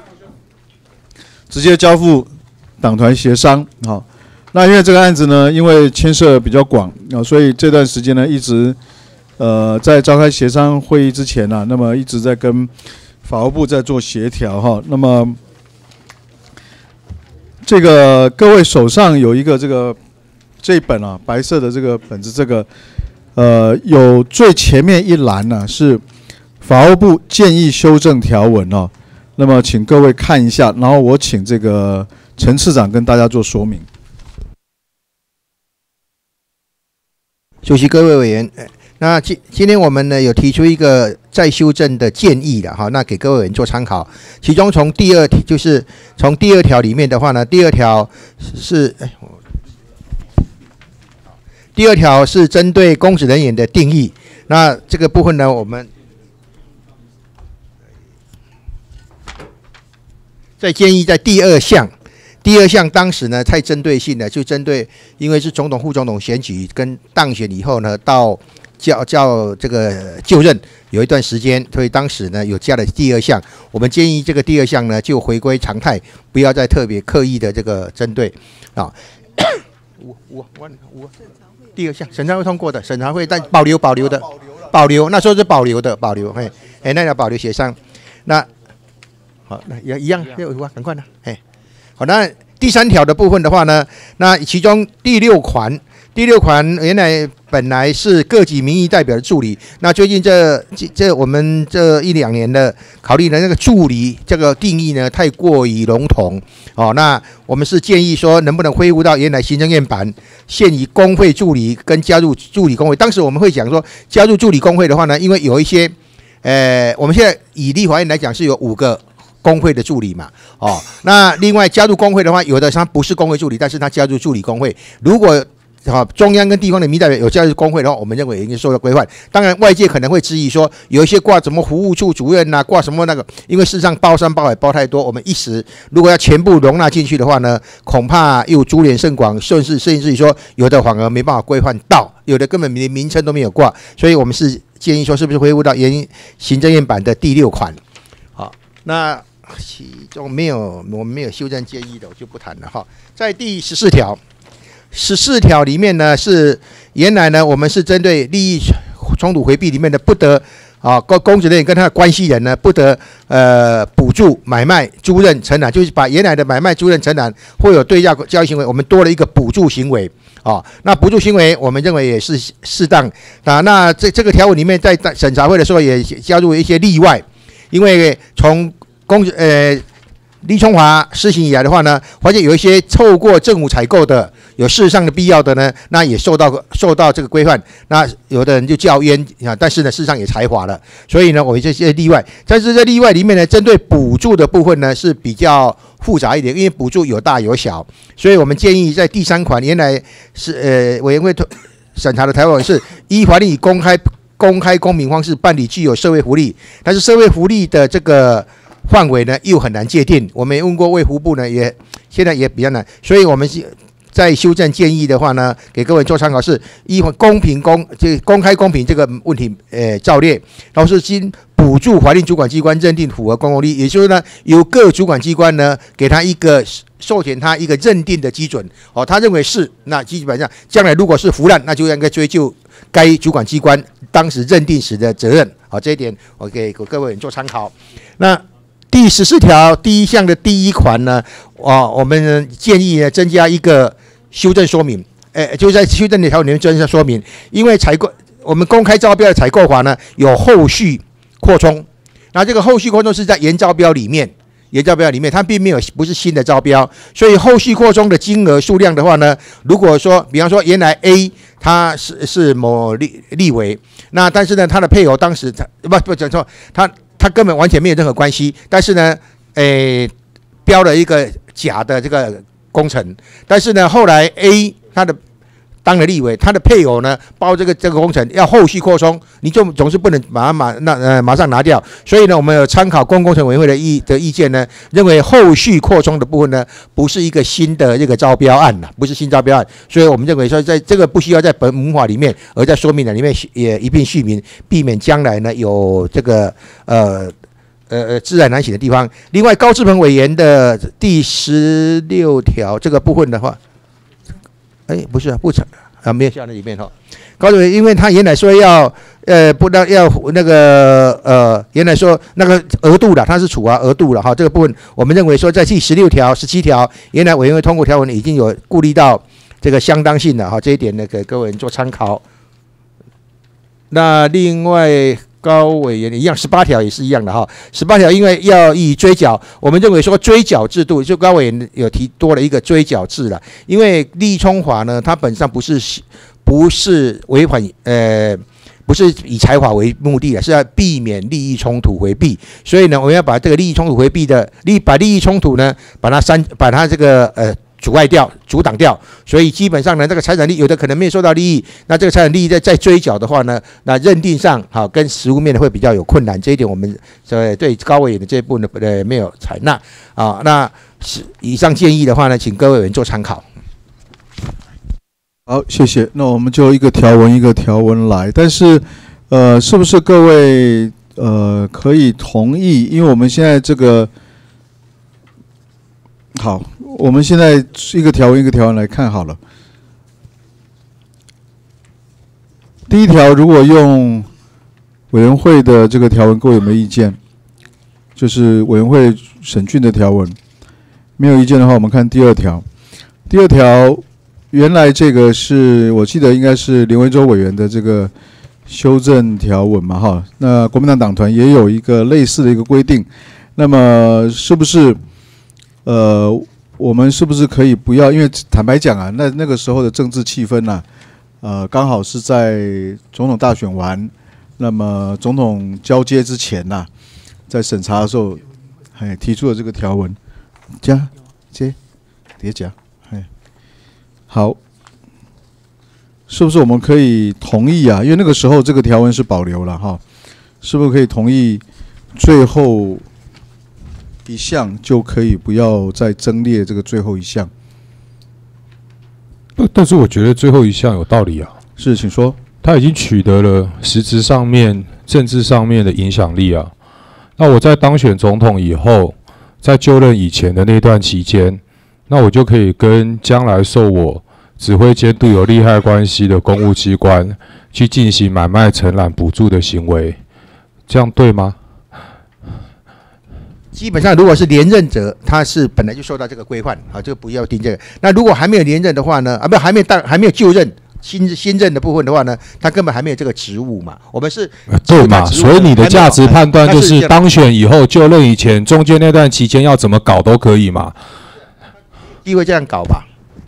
直接交付党团协商。好，那因为这个案子呢，因为牵涉比较广啊，所以这段时间呢一直在召开协商会议之前那么一直在跟法务部在做协调哈。那么这个各位手上有一个这一本白色的这个本子，这个有最前面一栏是法务部建议修正条文哦。那么请各位看一下，然后我请这个陈次长跟大家做说明。 主席、各位委员，那今天我们呢有提出一个再修正的建议了哈，那给各位委员做参考。其中从第二条里面的话呢，第二条是针对公职人员的定义。那这个部分呢，我们再建议在第二项当时呢太针对性了，就针对因为是总统、副总统选举跟当选以后呢，到叫这个就任有一段时间，所以当时呢有加了第二项。我们建议这个第二项呢就回归常态，不要再特别刻意的这个针对啊。第二项审查会通过的，审查会但保留，那时候是保留，那要保留协商。那好，那也一样，赶快呢，好，那第三条的部分的话呢，那其中第六款原来本来是各级民意代表的助理，那最近这我们这1-2年的考虑的那个助理这个定义呢太过于笼统哦，那我们是建议说能不能恢复到原来行政院版现以工会助理跟加入助理工会。当时我们会讲说加入助理工会的话呢，因为有一些我们现在以立法院来讲是有5个工会的助理嘛，哦，那另外加入工会的话，有的他不是工会助理，但是他加入助理工会。如果中央跟地方的民意代表有加入工会的话，我们认为已经受到规范。当然，外界可能会质疑说，有一些挂什么服务处主任挂什么那个，因为事实上包山包海包太多，我们一时如果要全部容纳进去的话呢，恐怕又株连甚广，甚至于说有的反而没办法规范到，有的根本连名称都没有挂。所以我们是建议说，是不是恢复到原行政院版的第6款？好，那其中我们没有修正建议的，我就不谈了哈。在第14条里面呢，是原来呢我们是针对利益冲突回避里面的不得公职人员跟他的关系人呢不得补助、买卖、租赁、承揽，就是把原来的买卖、租赁、承揽或有对价交易行为，我们多了一个补助行为那补助行为我们认为也是适当那这个条文里面在审查会的时候也加入一些例外，因为从李崇华施行以来的话呢，发现有一些透过政府采购的， 有事实上的必要的呢，那也受到这个规范。那有的人就叫冤啊，但是呢，事实上也裁罚了。所以呢，我们这些例外，但是在例外里面呢，针对补助的部分呢是比较复杂一点，因为补助有大有小，所以我们建议在第3款，原来是委员会审查的条文是依法令以公开公平方式办理具有社会福利，但是社会福利的这个范围呢又很难界定。我们也问过卫福部呢，现在也比较难，所以我们在修正建议的话呢，给各位做参考是依公开公平这个问题照列，然后是经补助法定主管机关认定符合公共利益，也就是呢由各主管机关呢给他一个授权他一个认定的基准，他认为是，那基本上将来如果是腐烂，那就应该追究该主管机关当时认定时的责任。这一点我给各位做参考。那第14条第1项的第1款呢，我们建议呢增加一个修正说明，就在修正的条文里面增加说明，因为我们公开招标的采购法呢有后续扩充，那这个后续扩充是在原招标里面，它并没有不是新的招标，所以后续扩充的金额数量的话呢，如果说比方说原来 A 他是某立委，那但是呢他的配偶当时不讲错，他根本完全没有任何关系，但是呢标了一个假的这个工程，但是呢后来 A 他的当了立委，他的配偶呢包这个工程要后续扩充，你就总是不能把它马上拿掉。所以呢，我们有参考公共工程委员会的意见呢，认为后续扩充的部分呢不是一个新的这个招标案不是新招标案，所以我们认为说在这个不需要在本文法里面，而在说明栏里面也一并续明，避免将来呢有这个自然难行的地方。另外，高志鹏委员的第16条这个部分的话。不是不成没有下那里面高志伟，因为他原来说要那个原来说那个额度了，他是处罚额度了这个部分我们认为说在第16条、17条，原来委员会通过条文已经有顾虑到这个相当性了这一点呢给各位做参考。那另外高委员一样，18条也是一样的18条因为要以追缴，我们认为说追缴制度，就高委员有提多了一个追缴制了，因为利益冲法呢，它本上不是违反不是以财法为目的的，是要避免利益冲突回避，所以呢，我们要把这个利益冲突回避的把利益冲突呢，把它这个阻挡掉，所以基本上呢，这个财产利益有的可能没有受到利益，那这个财产利益再追缴的话呢，那认定上跟实务面会比较有困难，这一点我们对高委员的这一部分没有采纳那以上建议的话呢，请各位委员做参考。 好，谢谢。那我们就一个条文来，但是是不是各位可以同意？因为我们现在这个好。我们现在一个条文来看好了。第1条，如果用委员会的这个条文，各位有没有意见？就是委员会审讯的条文，没有意见的话，我们看第2条。第2条，原来这个是我记得应该是林维洲委员的这个修正条文嘛，那国民党党团也有一个类似的一个规定，那么是不是我们是不是可以不要？因为坦白讲那个时候的政治气氛刚好是在总统大选完，那么总统交接之前在审查的时候，提出了这个条文，叠加，好，是不是我们可以同意因为那个时候这个条文是保留了是不是可以同意最后1项就可以不要再增列这个最后1项？ 但是我觉得最后1项有道理是，请说。 他已经取得了实质上面、政治上面的影响力那我在当选总统以后，在就任以前的那段期间，那我就可以跟将来受我指挥监督有利害关系的公务机关去进行买卖、承揽、补助的行为，这样对吗？ 基本上，如果是连任者，他是本来就受到这个规范这个不要定这个。那如果还没有连任的话呢？还没有就任新任的部分的话呢，他根本还没有这个职务嘛。我们是对嘛？所以你的价值判断就是当选以后就任以前中间那段期间要怎么搞都可以嘛？ 地位这样搞吧。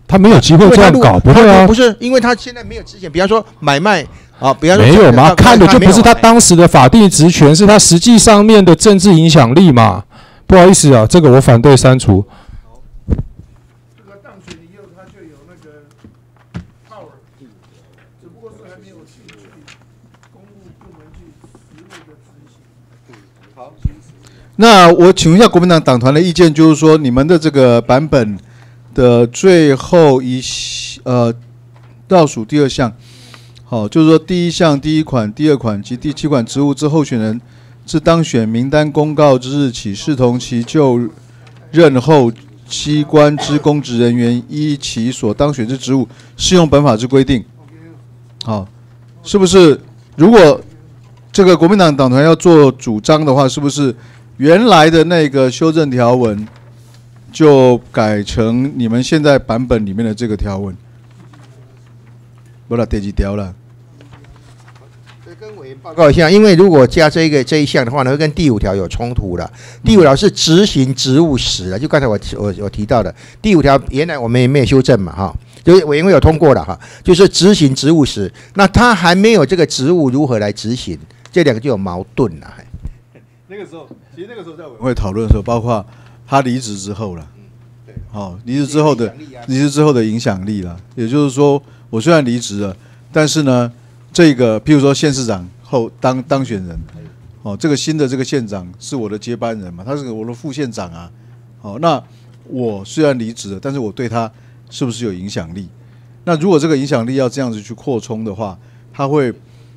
他没有机会这样搞，不会啊？ 不是，因为他现在没有执行，比方说买卖啊，比方说没有嘛，看的就不是他当时的法定职权，是他实际上面的政治影响力嘛。不好意思啊，这个我反对删除。 这个当选以后，他就有那个 power， 只不过是还没有进去公务部门去实务的执行。 好，那我请问一下国民党党团的意见，就是说你们的这个版本的最后倒数第2项，好，就是说第1项第1款、第2款及第7款职务之候选人，自当选名单公告之日起，视同其就任后机关之公职人员，依其所当选之职务，适用本法之规定。好，是不是？如果这个国民党党团要做主张的话，是不是原来的那个修正条文就改成你们现在版本里面的这个条文？不啦，第几条了？ 跟委员报告一下，因为如果加这一项的话呢，会跟第5条有冲突了。第5条是执行职务时，就刚才我提到的第5条，原来我们也没有修正嘛，哈，就是委员会有通过了哈，就是执行职务时，那他还没有这个职务如何来执行，这2个就有矛盾了。 那个时候，其实那个时候在委员会讨论的时候，包括他离职之后了，好，离职之后的影响力了，也就是说，我虽然离职了，但是呢。这个，譬如说县市长后当选人，哦，这个新的这个县长是我的接班人嘛，他是我的副县长啊，哦，那我虽然离职了，但是我对他是不是有影响力？那如果这个影响力要这样子去扩充的话，它会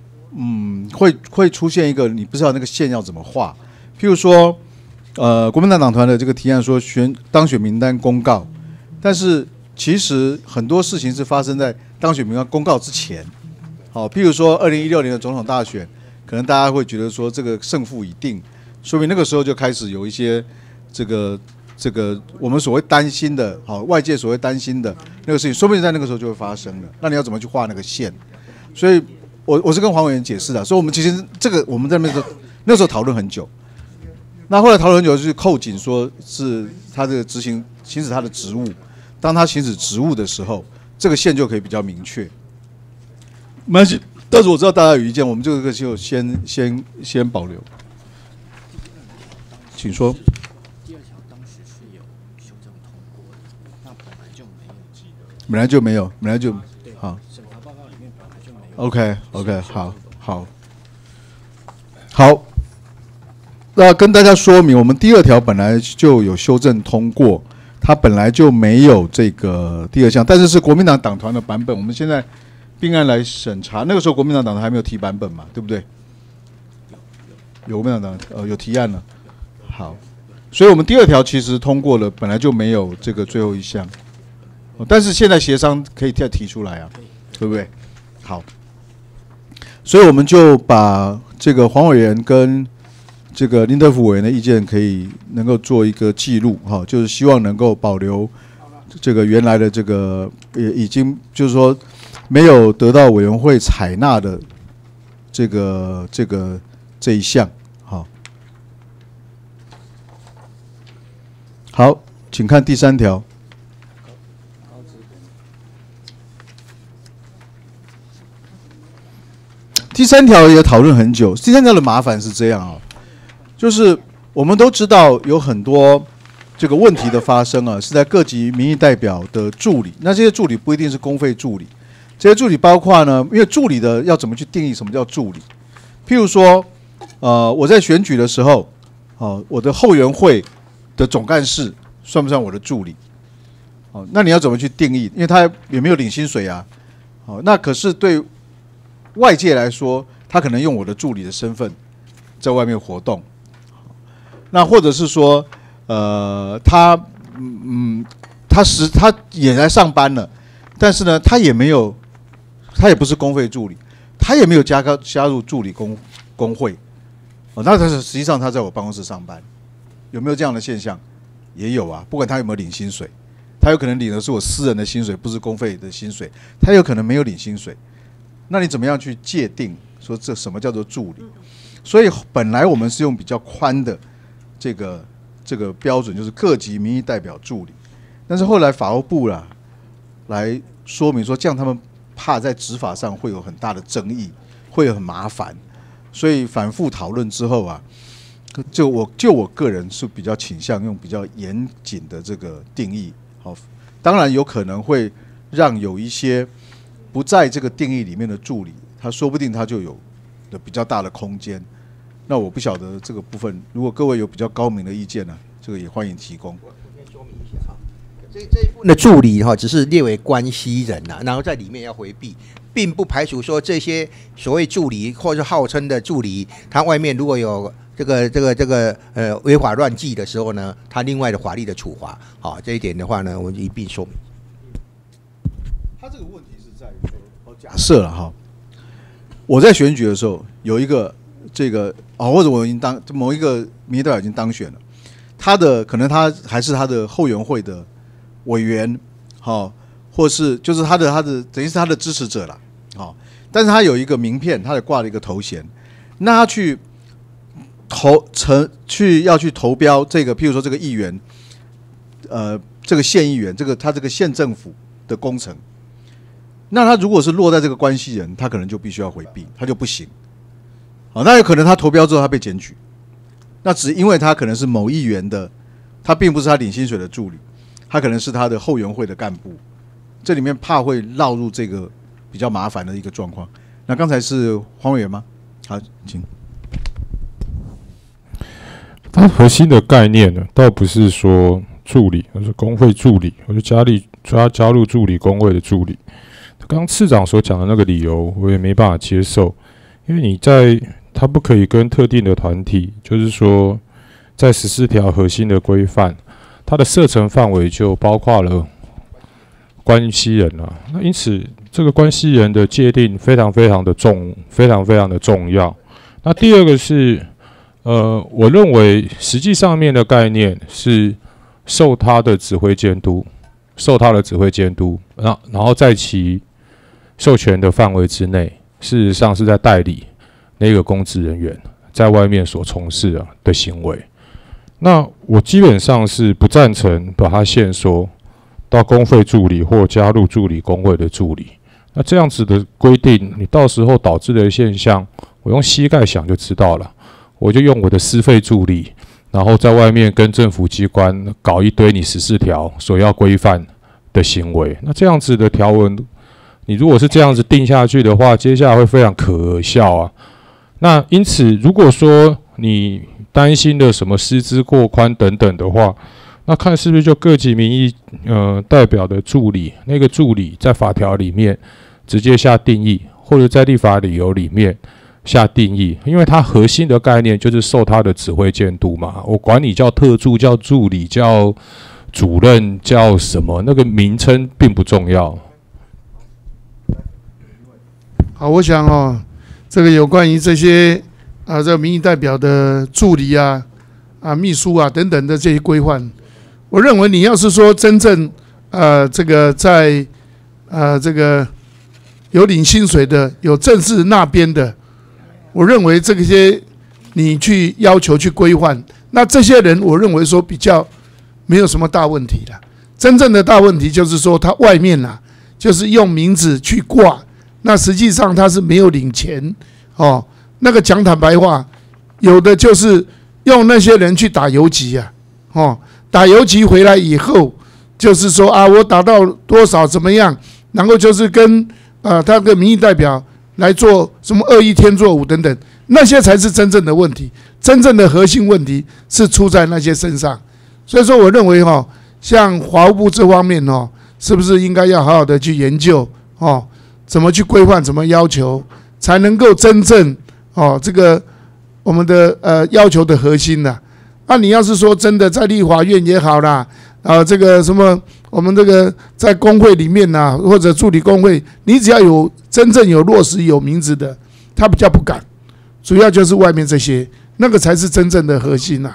出现一个你不知道那个线要怎么画。譬如说，国民党党团的这个提案说当选名单公告，但是其实很多事情是发生在当选名单公告之前。好，譬如说2016年的总统大选，可能大家会觉得说这个胜负已定，说明那个时候就开始有一些这个我们所谓担心的，好，外界所谓担心的那个事情，说不定在那个时候就会发生了。那你要怎么去画那个线？所以我是跟黄委员解释的，所以我们其实这个我们在那时候讨论很久，那后来讨论很久就是扣紧说是他这个行使他的职务，当他行使职务的时候，这个线就可以比较明确。没关系，但是我知道大家有意见，我们这个就先保留。请说。 第2条当时是有修正通过的，那本来就没有记得。 本来就没有，本来就好。 审查报告里面本来就没有。 OK， 好。那跟大家说明，我们第2条本来就有修正通过，它本来就没有这个第2项，但是是国民党党团的版本，我们现在。并案来审查，那个时候国民党党团还没有提版本嘛，对不对？有国民党党有提案了，好，所以我们第2条其实通过了，本来就没有这个最后1项，但是现在协商可以再提出来啊，对不对？好，所以我们就把这个黄委员跟这个林德福委员的意见可以能够做一个记录，哈，就是希望能够保留这个原来的这个也已经就是说。没有得到委员会采纳的这一项，好，请看第3条。第3条也讨论很久。第3条的麻烦是这样啊，就是我们都知道有很多这个问题的发生啊，是在各级民意代表的助理，那这些助理不一定是公费助理。这些助理包括呢，因为助理的要怎么去定义什么叫助理？譬如说，我在选举的时候，我的后援会的总干事算不算我的助理？那你要怎么去定义？因为他也没有领薪水啊。那可是对外界来说，他可能用我的助理的身份在外面活动。那或者是说，他也来上班了，但是呢，他也不是公费助理，他也没有加入助理工会，那实际上他在我办公室上班，有没有这样的现象？也有啊，不管他有没有领薪水，他有可能领的是我私人的薪水，不是公费的薪水，他有可能没有领薪水，那你怎么样去界定说这什么叫做助理？所以本来我们是用比较宽的这个标准，就是各级民意代表助理，但是后来法务部啦， 来说明说，这样他们怕在执法上会有很大的争议，会很麻烦，所以反复讨论之后啊，就我个人是比较倾向用比较严谨的这个定义。好，当然有可能会让有一些不在这个定义里面的助理，他说不定他就有比较大的空间。那我不晓得这个部分，如果各位有比较高明的意见呢，这个也欢迎提供。 我先说明一下哈，这一部分的助理哈，只是列为关系人呐，然后在里面要回避，并不排除说这些所谓助理或者号称的助理，他外面如果有这个违法乱纪的时候呢，他另外的法律的处罚，好，这一点的话呢，我们一并说明。 他这个问题是在于说，假设了哈，我在选举的时候有一个这个或者我已经某一个民意代表已经当选了，可能他还是他的后援会的委员，好，或是就是他的等于是他的支持者啦，好，但是他有一个名片，他也挂了一个头衔，那他要去投标这个，譬如说这个议员，这个县议员，他这个县政府的工程，那他如果是落在这个关系人，他可能就必须要回避，他就不行。好，那有可能他投标之后他被检举，那只因为他可能是某议员的，他并不是他领薪水的助理，他可能是他的后援会的干部，这里面怕会落入这个比较麻烦的一个状况。那刚才是黄委员吗？好，请。 它核心的概念呢，倒不是说助理，而是工会助理，或者加入助理工会的助理。刚刚次长所讲的那个理由，我也没办法接受，因为他不可以跟特定的团体，就是说，在14条核心的规范，它的射程范围就包括了关系人啊。那因此，这个关系人的界定非常非常的重要。那第二个是。我认为实际上面的概念是受他的指挥监督，然后在其授权的范围之内，事实上是在代理那个公职人员在外面所从事的行为。那我基本上是不赞成把它限缩到工会助理或加入助理工会的助理。那这样子的规定，你到时候导致的现象，我用膝盖想就知道了。我就用我的私费助理，然后在外面跟政府机关搞一堆你14条所要规范的行为。那这样子的条文，你如果是这样子定下去的话，接下来会非常可笑啊。那因此，如果说你担心的什么师资过宽等等的话，那看是不是就各级民意代表的助理，那个助理在法条里面直接下定义，或者在立法理由里面。下定义，因为它核心的概念就是受他的指挥监督嘛。我管你叫特助、叫助理、叫主任、叫什么，那个名称并不重要。 好，我想这个有关于这些这个民意代表的助理秘书等等的这些规范，我认为你要是说真正这个在这个有领薪水的、有正式那边的。我认为这些你去要求去规范，那这些人我认为说比较没有什么大问题了。真正的大问题就是说他外面就是用名字去挂，那实际上他是没有领钱那个讲坦白话，有的就是用那些人去打游击打游击回来以后，就是说我打到多少怎么样，然后就是跟他的民意代表。来做什么恶意天作五等等，那些才是真正的问题，真正的核心问题是出在那些身上。所以说，我认为像法务部这方面是不是应该要好好的去研究怎么去规范，怎么要求，才能够真正这个我们的要求的核心呢？你要是说真的在立法院也好啦，这个什么我们这个在工会里面或者助理工会，你只要有真正有落实有名字的，他比较不敢，主要就是外面这些，那个才是真正的核心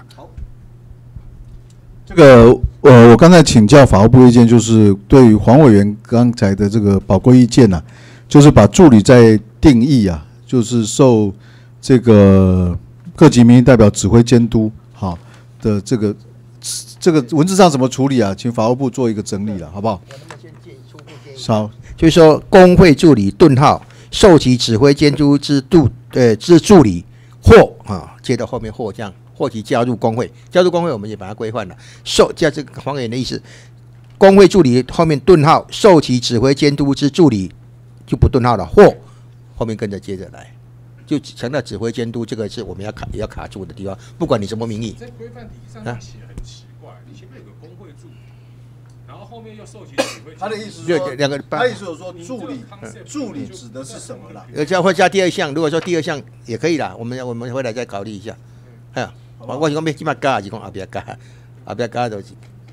这个我刚才请教法务部意见，就是对于黄委员刚才的这个宝贵意见就是把助理在定义就是受这个各级民意代表指挥监督的这个文字上怎么处理请法务部做一个整理好不好？ 我能不能先初步少就是说工会助理顿号受其指挥监督之助理或接到后面或这样，或其加入工会，加入工会我们也把它规范了。加这个黄委员的意思，工会助理后面顿号受其指挥监督之助理就不顿号了，或后面跟着接着来，就强调指挥监督这个是我们也要卡住的地方，不管你什么名义。 在规范体上面写很奇怪，你前面有个工会助理，然后后面又受其指挥。 他的意思是说， 两个， 他意思是说助理指的是什么啦？ 会加第二项，如果说第二项也可以啦，我们回来再考虑一下。哎呀，我是讲要起码加，还是讲后边加都是。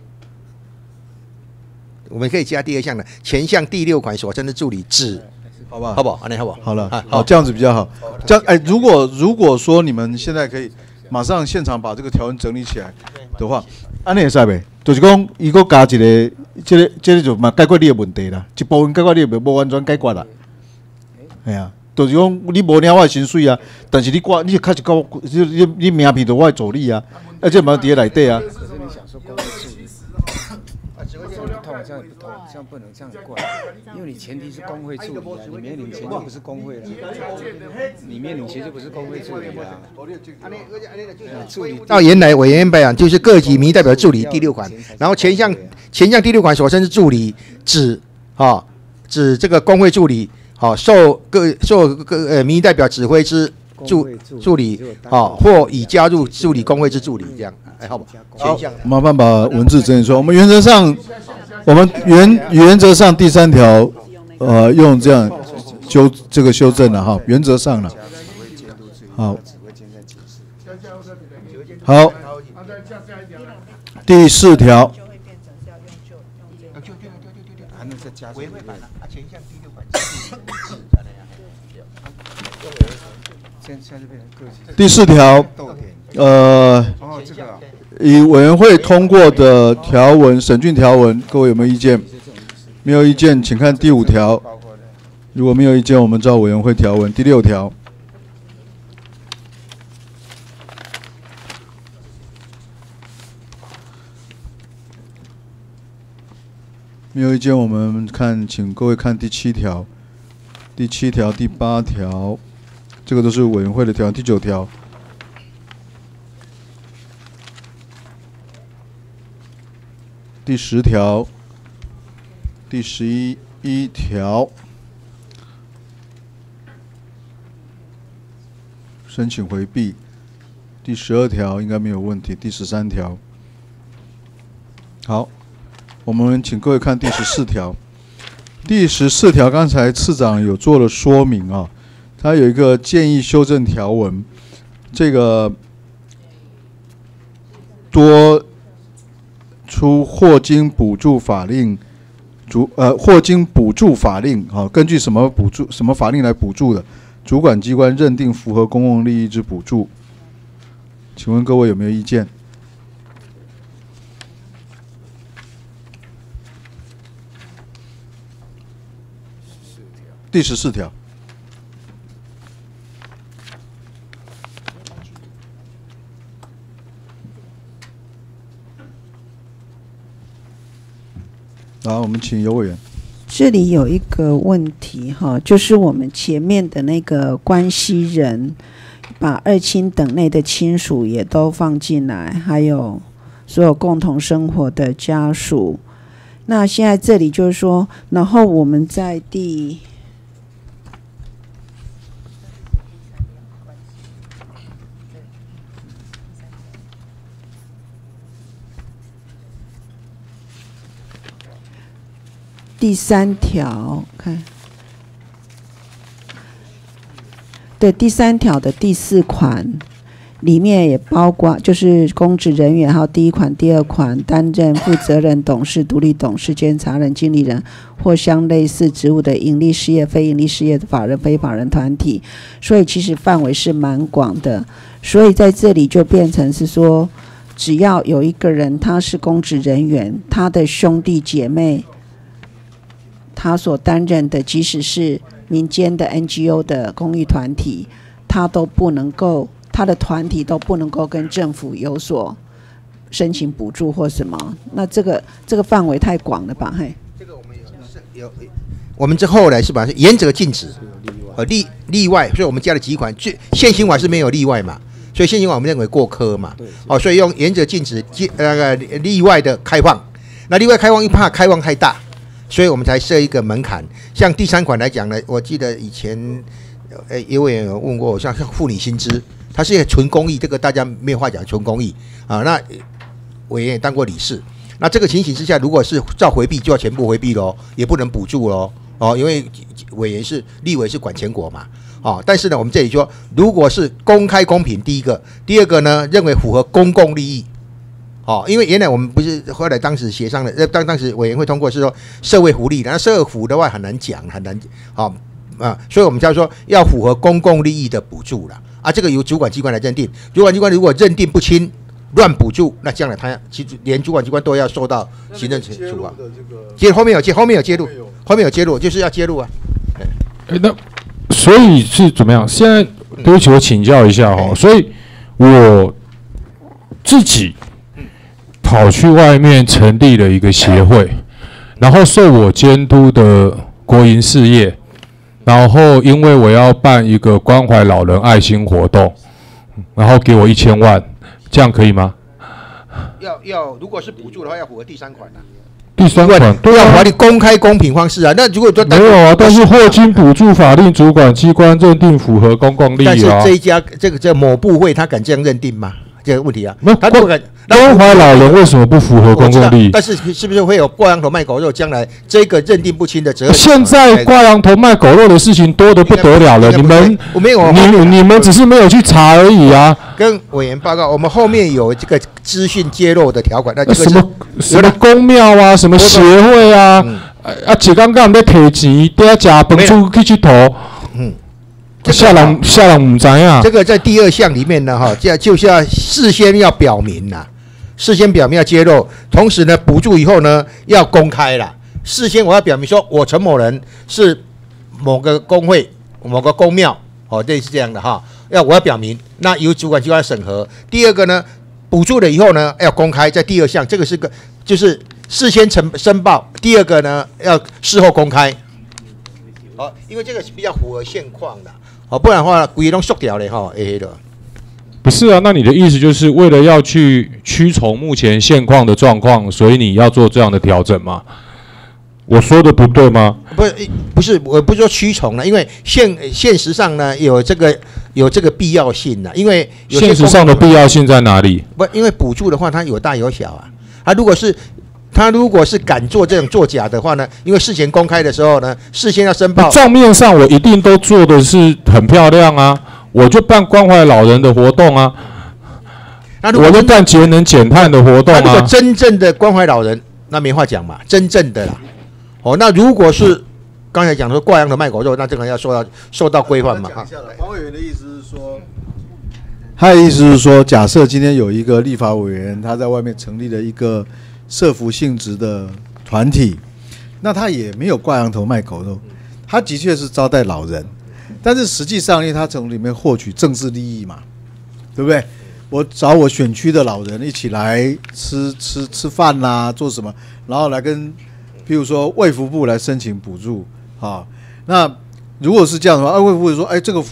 我们可以加第二项的前项第6款所称的助理指， 好不好？ 好不好？好不好？ 好了，好，这样子比较好。这样，如果说你们现在可以马上现场把这个条文整理起来的话，安尼会使袂？就是讲，伊个加一个，这个就嘛解决你的问题啦，一部分解决你无完全解决啦。系啊，就是讲你无领我的薪水啊，但是你确实讲你名片就我的助理啊，而且嘛伫咧内底啊。 这样不通，这样不能这样怪，因为你前提是工会助理啊，你没领钱就不是工会了，你没领钱就不是工会助理啊。助理到原来委员表扬就是各级民意代表助理第6款，然后前项第6款所称是助理指这个工会助理受各民意代表指挥之助理或已加入助理工会之助理这样，好吧？ 好，麻烦把文字整理出来。我们原则上。我们原则上第3条，用这样修正了哈，原则上了。好，好，第4条。第4条，以委员会通过的条文、审讯条文，各位有没有意见？没有意见，请看第5条。如果没有意见，我们照委员会条文。第6条。没有意见，我们看，请各位看第7条、第7条、第8条，这个都是委员会的条文。第9条。第10条、第11条，申请回避。第12条应该没有问题。第13条，好，我们请各位看第14条。第14条刚才次长有做了说明啊，他有一个建议修正条文，这个多。或经补助法令，或经补助法令，根据什么补助、什么法令来补助的，主管机关认定符合公共利益之补助。请问各位有没有意见？第14条。好，我们请尤委员。 这里有一个问题哈，就是我们前面的那个关系人，把2亲等内的亲属也都放进来，还有所有共同生活的家属。那现在这里就是说，然后我们在第3条，看，对，第3条的第4款里面也包括，就是公职人员，还有第1款、第2款担任负责人、董事、独立董事、监察人、经理人或相类似职务的营利事业、非营利事业的法人、非法人团体，所以其实范围是蛮广的。所以在这里就变成是说，只要有一个人他是公职人员，他的兄弟姐妹。他所担任的，即使是民间的 NGO 的公益团体，他都不能够，他的团体都不能够跟政府有所申请补助或什么。那这个范围太广了吧？嘿， 这个我们有我们之后来是把原则禁止，例外，所以我们加了几款，现行法是没有例外嘛，所以现行法我们认为过苛嘛，所以用原则禁止例外的开放，那例外开放一怕开放太大，所以我们才设一个门槛。像第3款来讲呢，我记得以前有委员有问过我，像妇女薪资，它是一个纯公益，这个大家没有话讲，纯公益啊。那委员也当过理事，那这个情形之下，如果是照回避，就要全部回避咯，也不能补助咯。因为委员是立委是管全国嘛，但是呢，我们这里说，如果是公开公平，第一个，第二个呢，认为符合公共利益，因为原来我们不是后来当时协商的，当时委员会通过是说社会福利的，那社会福的话很难讲，很难所以我们叫说要符合公共利益的补助了啊，这个由主管机关来认定，主管机关如果认定不清，乱补助，那将来他其实连主管机关都要受到行政处罚。后面有揭露，就是要揭露啊。 那所以是怎么样？现在对不起，我请教一下所以我自己跑去外面成立了一个协会，然后受我监督的国营事业，然后因为我要办一个关怀老人爱心活动，然后给我1000万。这样可以吗？ 如果是补助的话，要符合第3款啊。 第3款对啊，法律公开公平方式啊。那如果没有啊，但是获金补助法令主管机关认定符合公共利益啊。 但是这一家这某部会他敢这样认定吗？这个问题啊， 他不敢。关怀老人为什么不符合公共利益？ 但是是不是会有挂羊头卖狗肉？将来这个认定不清的责任？ 现在挂羊头卖狗肉的事情多得不得了了，你们只是没有去查而已啊。 跟委员报告，我们后面有这个资讯揭露的条款，那这个什么公庙啊，什么协会啊，一刚刚在提钱，在吃饭出去投，下人不知啊。 这个在第2项里面呢，就是要事先要表明啦。事先表明要揭露，同时呢，补助以后呢要公开啦。事先我要表明说，我陈某人是某个工会、某个公庙，类似这样的哈。我要表明，那由主管机关审核。第二个呢，补助了以后呢要公开，在第2项，这个是个就是事先申报。第二个呢要事后公开。因为这个是比较符合现况的，不然的话，规个都缩掉了的。 不是啊，那你的意思就是为了要去驱从目前现况的状况，所以你要做这样的调整吗？我说的不对吗？ 不是，我不是说驱从了，因为现实上呢有这个必要性的，因为现实上的必要性在哪里？ 因为补助的话，它有大有小啊。他如果是敢做这种作假的话呢，因为事前公开的时候呢，事先要申报， 账面上我一定都做的是很漂亮啊。我就办关怀老人的活动啊，我就办节能减碳的活动啊。 如果真正的关怀老人，那没话讲嘛，真正的啦。那如果是刚才讲说挂羊头卖狗肉，那这个要受到规范嘛。 黄委员的意思是说，他的意思是说，假设今天有一个立法委员，他在外面成立了一个社福性质的团体，那他也没有挂羊头卖狗肉，他的确是招待老人。但是实际上，因为他从里面获取政治利益嘛，对不对？我找我选区的老人一起来吃饭啦，做什么？然后来跟，譬如说卫福部来申请补助啊。那如果是这样的话，卫福部说，这个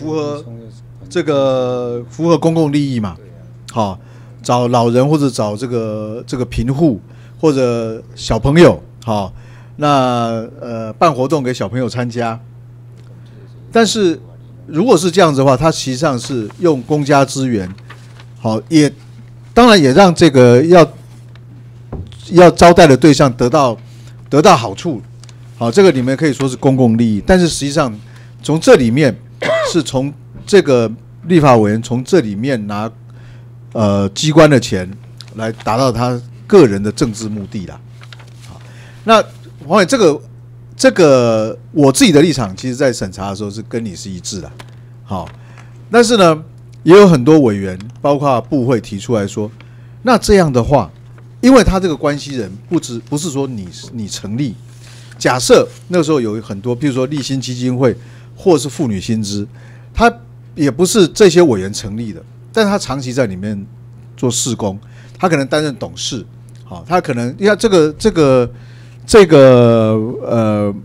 符合公共利益嘛？好，找老人或者找这个贫户或者小朋友，好，那办活动给小朋友参加。但是如果是这样子的话，它实际上是用公家资源，好，当然也让这个要招待的对象得到好处，好，这个里面可以说是公共利益，但是实际上从这里面是从这个立法委员从这里面拿机关的钱来达到他个人的政治目的啦。好，那黄委这个我自己的立场，其实在审查的时候是跟你是一致的，好，但是呢，也有很多委员，包括部会提出来说，那这样的话，因为他这个关系人不是说你成立，假设那个时候有很多，比如说立新基金会或是妇女薪资，他也不是这些委员成立的，但他长期在里面做事工，他可能担任董事，好，他可能要这个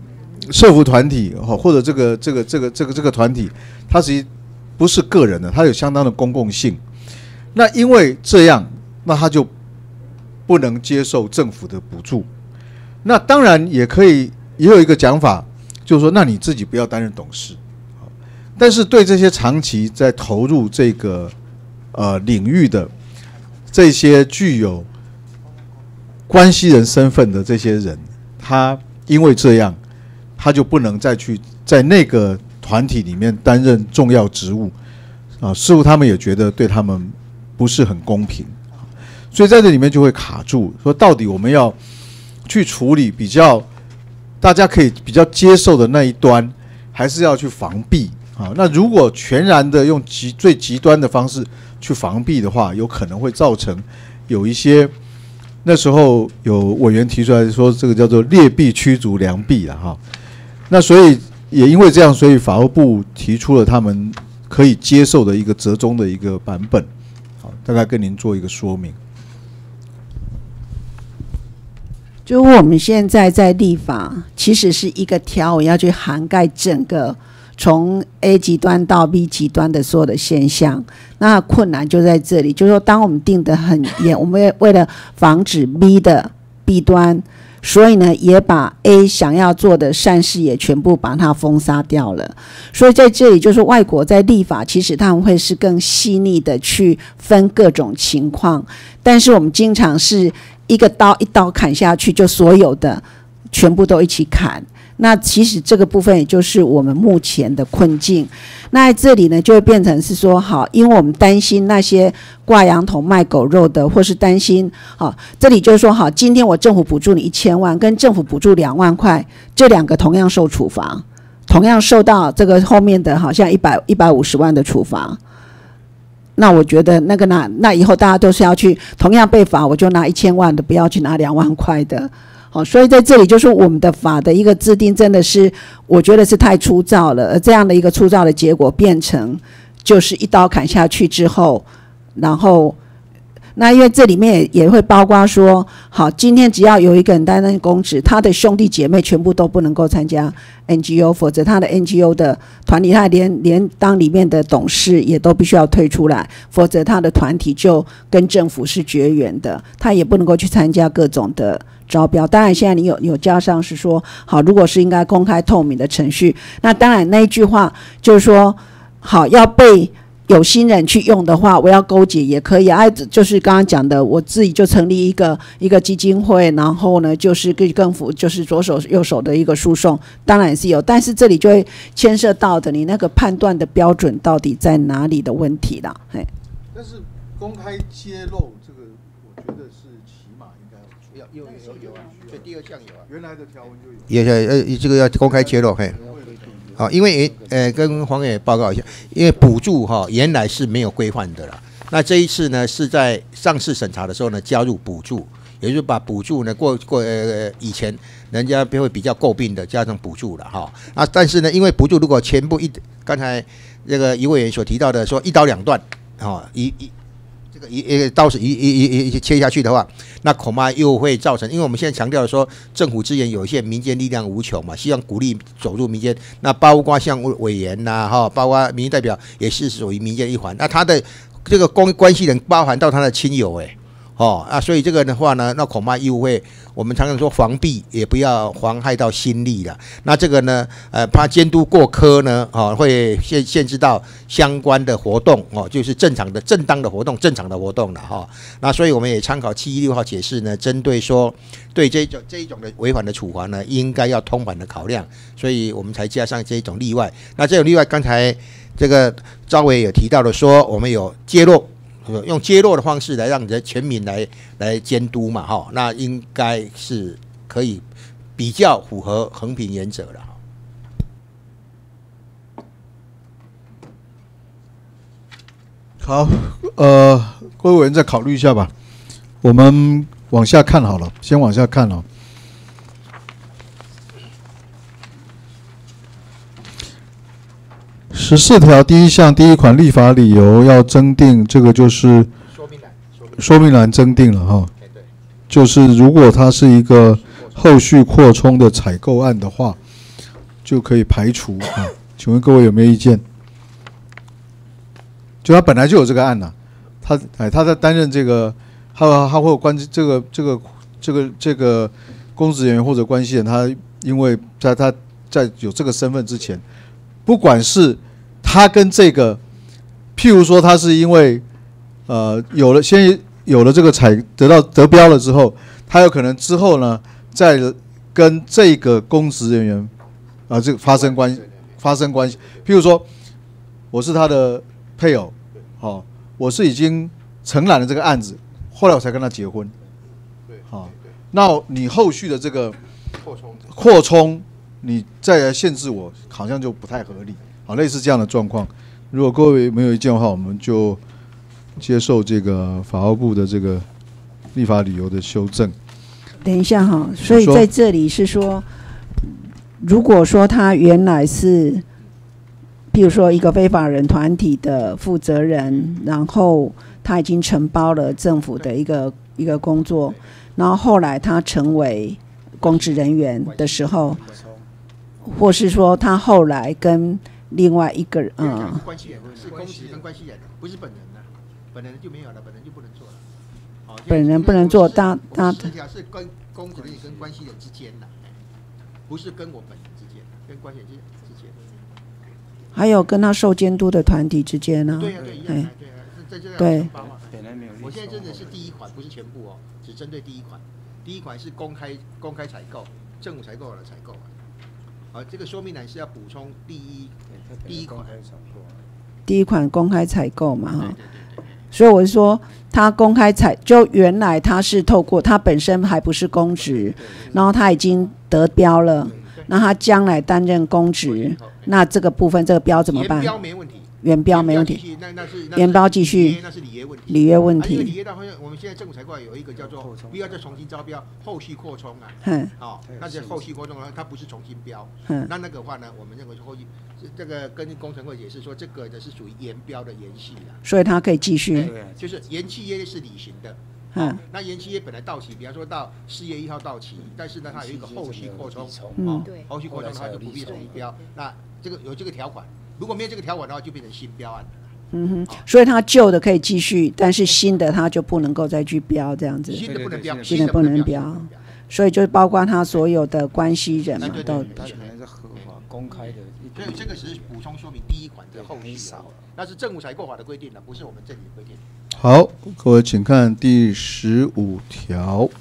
社福团体或者这个团体，它实际不是个人的，它有相当的公共性。那因为这样，那他就不能接受政府的补助。那当然也有一个讲法，就是说，那你自己不要担任董事。但是对这些长期在投入这个领域的这些具有关系人身份的这些人，他因为这样，他就不能再去在那个团体里面担任重要职务似乎他们也觉得对他们不是很公平，所以在这里面就会卡住，说到底我们要去处理比较大家可以比较接受的那一端，还是要去防避那如果全然的用最极端的方式去防避的话，有可能会造成有一些那时候有委员提出来说，这个叫做劣币驱逐良币那所以也因为这样，所以法务部提出了他们可以接受的一个折中的一个版本。好，大概跟您做一个说明。 就我们现在在立法，其实是一个条文要去涵盖整个从 A 极端到 B 极端的所有的现象。那困难就在这里，就是说当我们定得很严，我们为了防止 B 的弊端，所以呢也把 A 想要做的善事也全部把它封杀掉了。所以在这里就是外国在立法，其实他们会是更细腻的去分各种情况，但是我们经常是一个刀一刀砍下去，就所有的全部都一起砍。那其实这个部分也就是我们目前的困境。那在这里呢，就会变成是说，好，因为我们担心那些挂羊头卖狗肉的，或是担心，好，这里就是说，好，今天我政府补助你1000万，跟政府补助2万块，这两个同样受处罚，同样受到这个后面的好像150万的处罚。那我觉得那以后大家都是要去同样被罚，我就拿1000万的，不要去拿2万块的。好，所以在这里就是我们的法的一个制定，真的是我觉得是太粗糙了，而这样的一个粗糙的结果变成就是一刀砍下去之后，然后那因为这里面也会包括说，好，今天只要有一个人担任公职，他的兄弟姐妹全部都不能够参加 NGO， 否则他的 NGO 的团体，他连当里面的董事也都必须要退出来，否则他的团体就跟政府是绝缘的，他也不能够去参加各种的招标。当然现在你有加上是说，好，如果是应该公开透明的程序，那当然那一句话就是说，好，要被有心人去用的话，我要勾结也可以啊。就是刚刚讲的，我自己就成立一个基金会，然后呢，就是跟政府就是左手右手的一个输送，当然也是有，但是这里就会牵涉到的你那个判断的标准到底在哪里的问题啦。嘿， 但是公开揭露这个，我觉得是起码应该有啊，这第二项有啊， 原来的条文就有。 也这个要公开揭露，嘿。好，因为跟黄委报告一下，因为补助原来是没有规范的啦。那这一次呢，是在上市审查的时候呢，加入补助，也就是把补助呢以前人家会比较诟病的加上补助了但是呢，因为补助如果全部刚才这个余委员所提到的说一刀两断一刀是一切下去的话，那恐怕又会造成，因为我们现在强调的说政府资源有限，民间力量无穷嘛，希望鼓励走入民间。那包括像委员包括民意代表也是属于民间一环。那他的这个关系人包含到他的亲友所以这个的话呢，那恐怕又会，我们常常说防弊也不要妨害到心力了。那这个呢，怕监督过苛呢，会限制到相关的活动就是正当的活动了那所以我们也参考716号解释呢，针对说对这一种的违反的处罚呢，应该要通盘的考量，所以我们才加上这一种例外。那这种例外，刚才这个赵委也提到了说，我们有揭露。用揭露的方式来让全民来监督嘛那应该是可以比较符合衡平原则了好，各位委员再考虑一下吧。我们往下看好了，先往下看14条第1项第1款立法理由要增订，这个就是说明栏增订了就是如果它是一个后续扩充的采购案的话， 就可以排除啊。请问各位有没有意见？就他本来就有这个案呐、他在担任这个，他或关这个公职人员或者关系人，他因为他在有这个身份之前，不管是他跟这个，譬如说他是因为先有了这个得标了之后，他有可能之后呢再跟这个公职人员这个发生关系，譬如说我是他的配偶，我是已经承揽了这个案子，后来我才跟他结婚，那你后续的这个扩充，你再来限制我，好像就不太合理，类似这样的状况。如果各位没有意见的话，我们就接受这个法务部的这个立法理由的修正。 等一下哈，所以在这里是说，如果说他原来是，譬如说一个非法人团体的负责人，然后他已经承包了政府的一个工作，然后后来他成为公职人员的时候，或是说他后来跟另外一个关系人是公职跟关系人，不是本人的，本人就没有了，本人就不能做了。 本人不能做，他 10条是跟公职人员跟关系人之间的，不是跟我本人之间，跟关系人之间。 还有跟他受监督的团体之间呢？ 对啊，对，一样啊，对， 对。 我现在真的是第一款，不是全部哦，只针对第一款。第一款是公开采购，政府采购的采购啊。这个说明栏是要补充第一款。 第一款公开采购嘛，哈。所以我是说，他公开就原来他是透过他本身还不是公职，然后他已经得标了，那他将来担任公职，那这个部分这个标怎么办？ 原标没问题。 原标没问题，原标继续， 那是履约问题。 履约问题。 因为履约到后面，我们现在政府采购有一个叫做不要再重新招标，后续扩充啊。那这后续扩充的话，它不是重新标。那个的话呢，我们认为是后续这个跟工程会解释说，这个呢是属于延标的延续的。 所以它可以继续。 就是延契约是履行的。那延契约本来到期，比方说到4月1号到期，但是呢，它有一个后续扩充。后续扩充的话就不必重新标。那这个有这个条款。如果没有这个条款的话，就变成新标案了。 所以它旧的可以继续，但是新的它就不能够再去标这样子。 新的不能标， 新的不能标。所以就包括他所有的关系人嘛，都。 它可能是合法公开的。 所以这个只是补充说明第一款的后续少，那是政府采购法的规定的，不是我们这里的规定。 好，各位请看第15条。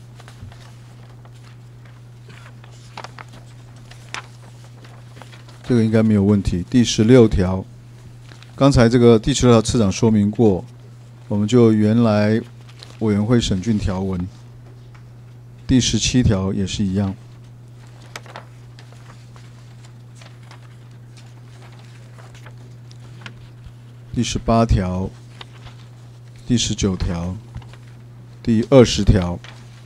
这个应该没有问题。第16条，刚才这个第16条次长说明过，我们就原来委员会审讯条文。第17条也是一样。第18条、第19条、第20条。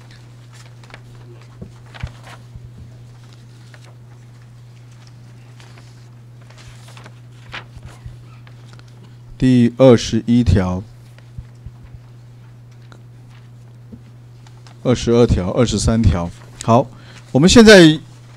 第21条、22条、23条。好，我们现在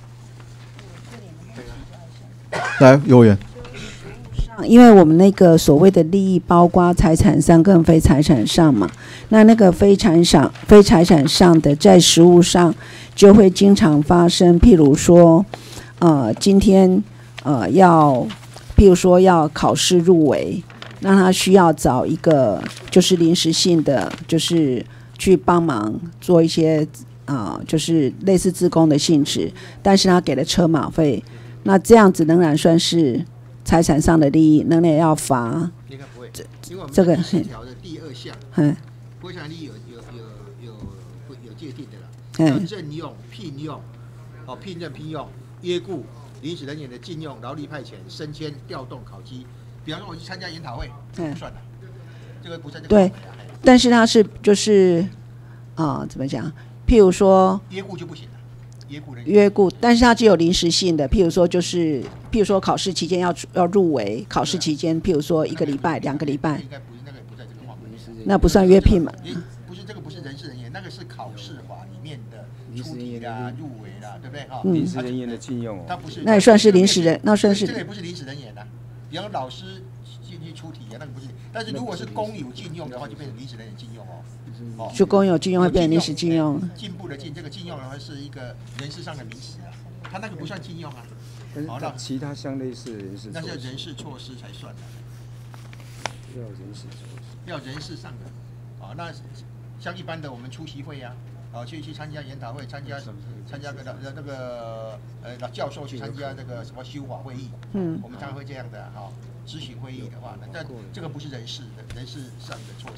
来幼儿园。 因为我们那个所谓的利益包括财产上跟非财产上嘛，那个非财产上的在实务上就会经常发生，譬如说，今天譬如说要考试入围。那他需要找一个就是临时性的，就是去帮忙做一些就是类似志工的性质，但是他给了车马费，那这样子仍然算是财产上的利益，仍然要罚。 应该不会，因为我们10条的第2项，不会财产利益有界定的了，叫任用、聘用、聘任、聘用、约雇临时人员的禁用、劳力派遣、升迁、调动、考绩。比方说我去参加研讨会，不算了，这个不算。 对，但是它是就是怎么讲？譬如说约雇就不行了， 约雇，但是它只有临时性的，譬如说考试期间要入围，考试期间譬如说1个礼拜、2个礼拜， 应该不是那个不在这个范围， 那不算约聘嘛？ 不是这个不是人事人员， 那个是考试法里面的出题啦、入围啦，对不对？哈， 临时人员的禁用哦， 它不是， 那也算是临时人，那算是这个也不是临时人员啊。比方老师进去出题啊，那个不是。但是如果是公有禁用的话，就变成临时人员禁用哦。哦， 就公有禁用会变成临时禁用。 进步的进，这个禁用的话是一个人事上的名词啊，它那个不算禁用啊。 好，那其他相类似的人事， 那是人事措施才算的。 要人事措施， 要人事上的。啊，那像一般的我们出席会呀，去参加研讨会，参加那个教授去参加那个什么修法会议，我们当然会这样的哈。执行会议的话呢，但这个不是人事上的措施。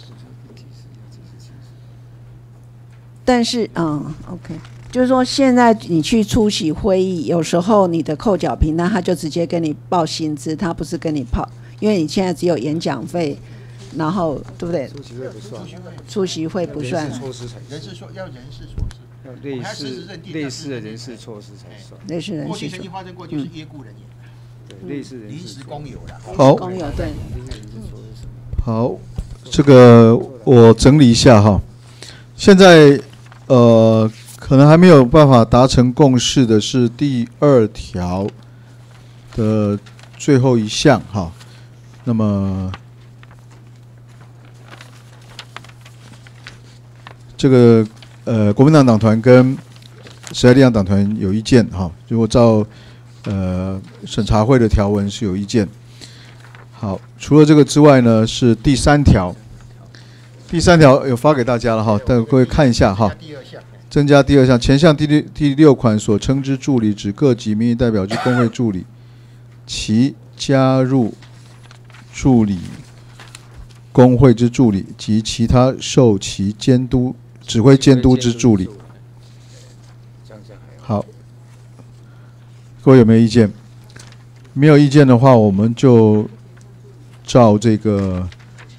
但是，OK， 就是说现在你去出席会议，有时候你的扣缴凭单他就直接跟你报薪资，他不是跟你报，因为你现在只有演讲费。然后对不对？ 出席会不算， 出席会不算。 人事措施要人事措施， 要类似的人事措施才算。 类似人事。 过去曾经发生过，就是约雇人员， 对，类似临时工友的。 好， 工友对。 好，这个我整理一下哈。现在可能还没有办法达成共识的是第2条的最后一项哈。那么这个国民党党团跟时代力量党团有意见哈，如果照审查会的条文是有意见。好，除了这个之外呢，是第3条。第3条有发给大家了哈，但各位看一下哈。增加第2项，前项第6款所称之助理，指各级民意代表之工会助理，其加入助理工会之助理及其他受其监督指挥监督之助理。好，各位有没有意见？没有意见的话，我们就照这个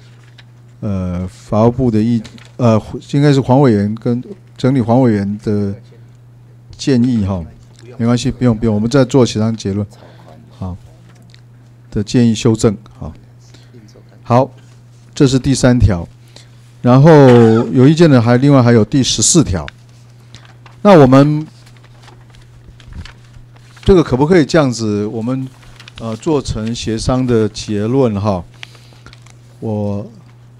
法务部的应该是黄委员跟整理黄委员的建议哈，没关系，不用，我们再做其他结论。好的建议修正好，这是第3条。然后有意见的另外还有第14条。那我们这个可不可以这样子？我们做成协商的结论哈？我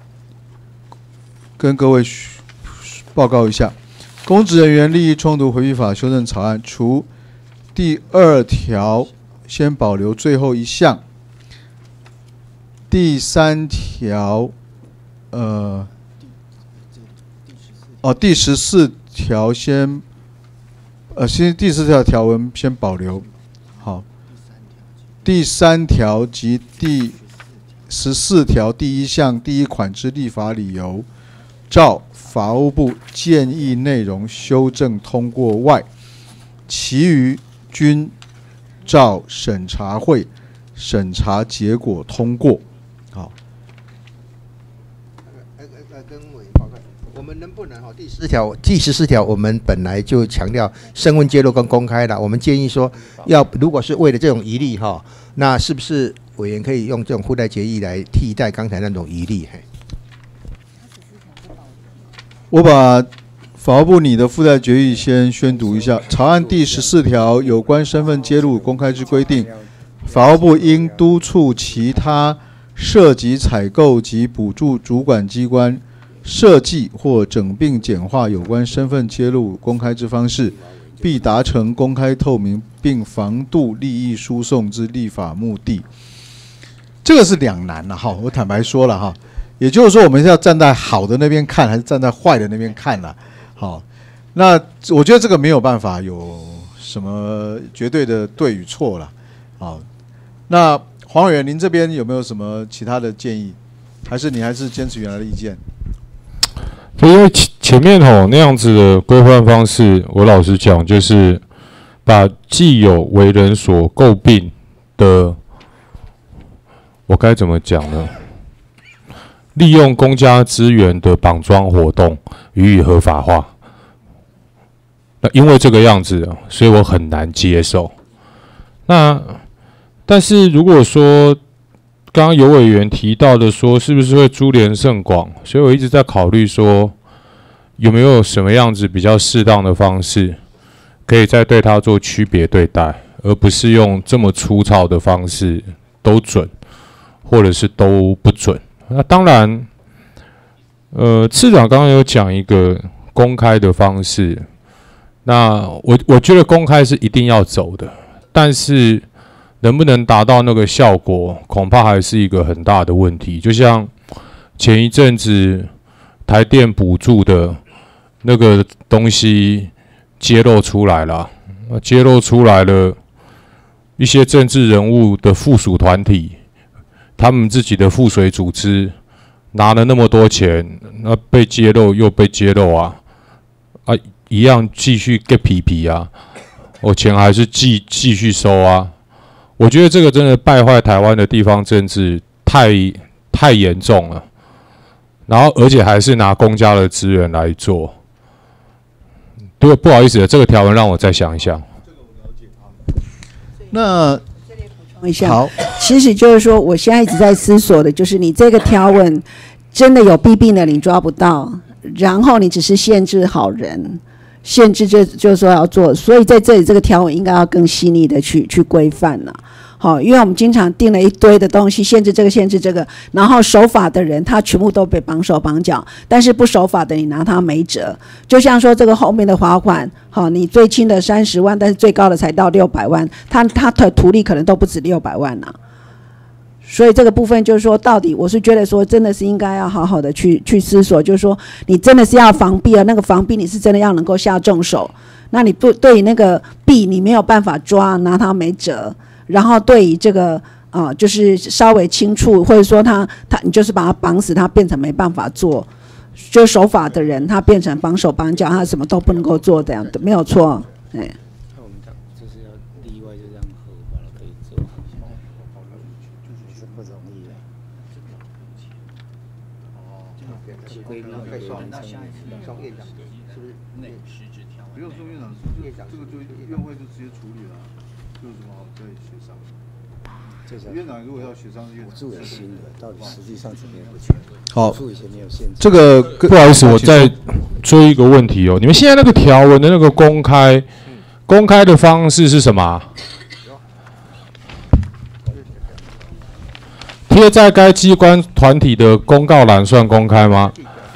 跟各位报告一下，公职人员利益冲突回避法修正草案，除第2条先保留最后一项，第3条第14条先第14条条文先保留。好，第3条及第14条第1项第1款之立法理由，照法务部建议内容修正通过外，其余均照审查会审查结果通过。好， 跟委员报告，我们能不能第14条我们本来就强调声问揭露跟公开的，我们建议说如果是为了这种疑虑哈，那是不是委员可以用这种附带决议来替代刚才那种疑虑？ 我把法务部拟的附带决议先宣读一下。草案第14条有关身份揭露公开之规定，法务部应督促其他涉及采购及补助主管机关设计或整并简化有关身份揭露公开之方式，必达成公开透明并防杜利益输送之立法目的。这个是两难了哈，我坦白说了哈。也就是说，我们是要站在好的那边看，还是站在坏的那边看呢？好，那我觉得这个没有办法有什么绝对的对与错了。好，那黄委员，您这边有没有什么其他的建议？还是你还是坚持原来的意见？ 因为前面那样子的规范方式，我老实讲，就是把既有为人所诟病的，我该怎么讲呢？利用公家资源的绑桩活动予以合法化，那因为这个样子，所以我很难接受。但是如果说刚刚有委员提到的说，是不是会株连甚广？所以我一直在考虑说， 有没有什么样子比较适当的方式，可以再对它做区别对待，而不是用这么粗糙的方式都准，或者是都不准？那当然，次长刚刚有讲一个公开的方式，那我觉得公开是一定要走的，但是能不能达到那个效果，恐怕还是一个很大的问题。就像前一阵子台电补助的那个东西揭露出来了，揭露出来了一些政治人物的附属团体，他们自己的附随组织拿了那么多钱，那被揭露又被揭露啊，一样继续 get 皮皮啊，我钱还是继续收啊。我觉得这个真的败坏台湾的地方政治太严重了，然后而且还是拿公家的资源来做。对，不好意思，这个条文让我再想一想。 那一下， 好， 其实就是说，我现在一直在思索的，就是你这个条文真的有弊病的，你抓不到，然后你只是限制好人，限制就是说要做，所以在这里这个条文应该要更细腻的去规范了。好，因为我们经常定了一堆的东西，限制这个限制这个，然后守法的人他全部都被绑手绑脚，但是不守法的你拿他没辙。就像说这个后面的罚款，好，你最轻的30万，但是最高的才到600万，他的图利可能都不止600万啊。所以这个部分就是说，到底我是觉得说，真的是应该要好好的去思索，就是说，你真的是要防弊啊，那个防弊你是真的要能够下重手。那你对于那个弊你没有办法抓，拿他没辙。然后对于这个就是稍微轻触，或者说你就是把他绑死，他变成没办法做，就守法的人他变成绑手绑脚，他什么都不能够做，这样没有错，哎。 那我们就是要例外，就让合法的可以做，就是不容易啊。规律再双那下一次双院长是不是？ 内实质条文不用说院长， 院长这个就院会就直接处理了，有什么好再协商？院长如果要协商， 补助有新的，到底实际上怎么样不清楚。 好， 补助以前没有限制。 这个不好意思，我再追一个问题哦。你们现在那个条文的那个公开的方式是什么啊？贴在该机关团体的公告栏算公开吗？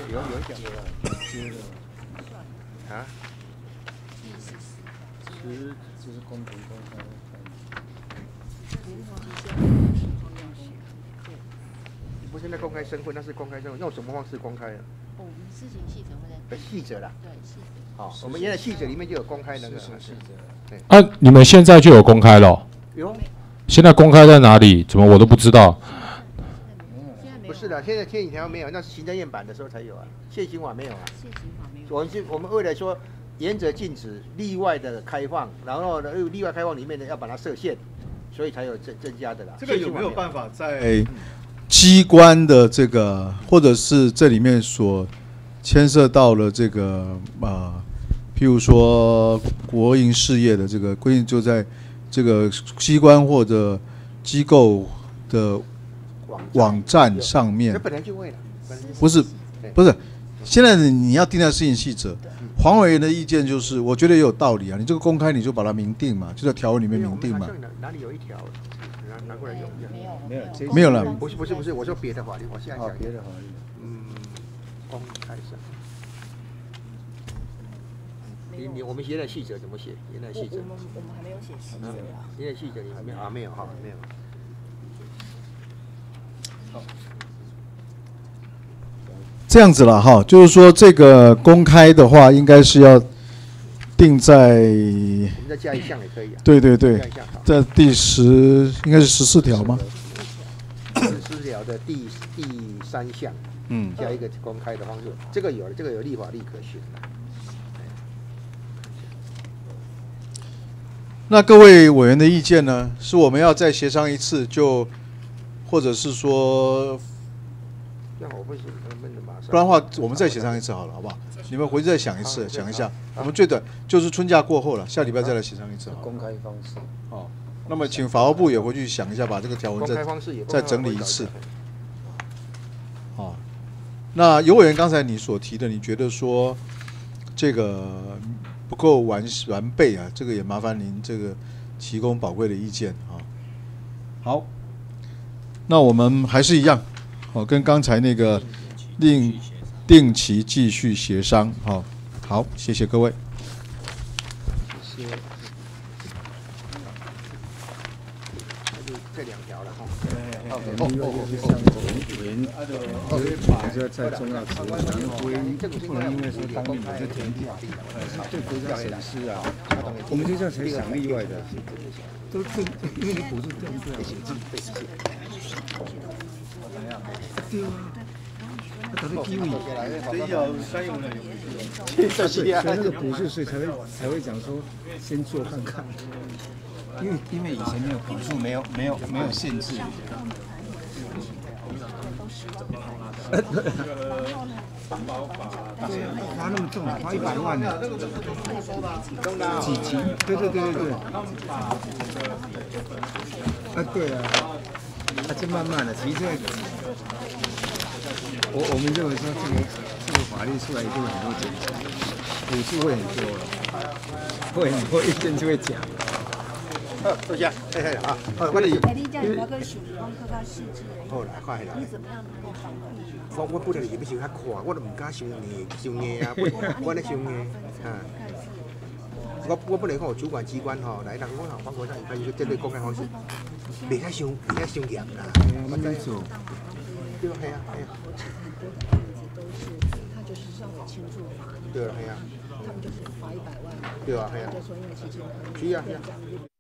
就是公平公开。 不是那公开身份，那是公开身份，用什么方式公开啊？ 我们施行细则会在细则啦。 对细则。 好，我们原来细则里面就有公开那个细则。 啊，你们现在就有公开了哦？ 有。 现在公开在哪里？怎么我都不知道？ 不是的，现在天影条没有，那是行政院版的时候才有啊，现行法没有啊。现行法没有。我们为了说原则禁止例外的开放，然后呢又例外开放里面呢要把它设限，所以才有增加的啦。 这个有没有办法在机关的这个，或者是这里面所牵涉到了这个譬如说国营事业的这个规定，就在这个机关或者机构的网站上面。 这本来就会了， 不是，现在你要定在施行细则。黄委员的意见就是，我觉得也有道理啊。你这个公开，你就把它明定嘛，就在条文里面明定嘛。 哪里有一条拿过来用？ 没有了。 不是，我说别的法律，我现在讲别的法律。公开上。我们现在细则怎么写？现在细则我们还没有写细则啊。 现在细则里还没有啊？没有哈，没有。 这样子了哈，就是说这个公开的话，应该是要定在。 你再加一项也可以啊。 对，在第应该是14条吗 ？14条的第3项，加一个公开的方式，这个有立法力可循的。 那各位委员的意见呢？是我们要再协商一次，或者是说，不然的话，我们再协商一次好了，好不好？你们回去再想一次，想一下。我们最短就是春假过后了，下礼拜再来协商一次。 公开方式。 好，那么请法务部也回去想一下，把这个条文再整理一次。好， 那尤委员刚才你所提的，你觉得说这个不够完备啊，这个也麻烦您这个提供宝贵的意见啊。好，那我们还是一样，哦，跟刚才那个定期继续协商，好，好，谢谢各位。 谢谢。这2条了哈。 就在重要职务，不能因为说当地某些田地对国家损失啊，我们就这样才想例外的，都因为你补助对不对？对啊，他的机会，所以那个补助税才会讲说先做看看，因为以前那个补助没有限制。花那么重，花100万呢？几级？对。对啊，这慢慢的，其实我们认为说这个法律出来一定有很多检查，补助会很多了，会很多意见就会讲。 坐下，啊， 我你这样要跟属于光科较细致的， 好来，快来。 你怎么样能够防护？ 我本来是要想较快，我都唔敢伤硬啊，我咧伤硬啊。我本来讲有主管机关吼，来人讲吼，帮国家应该就是针对公开方式，袂太伤严啦。 我们做。 对啊，系啊。 他就是让我签注罚， 对啊，系啊。 他们就是罚100万， 对啊，系啊。 就说因为其实是啊。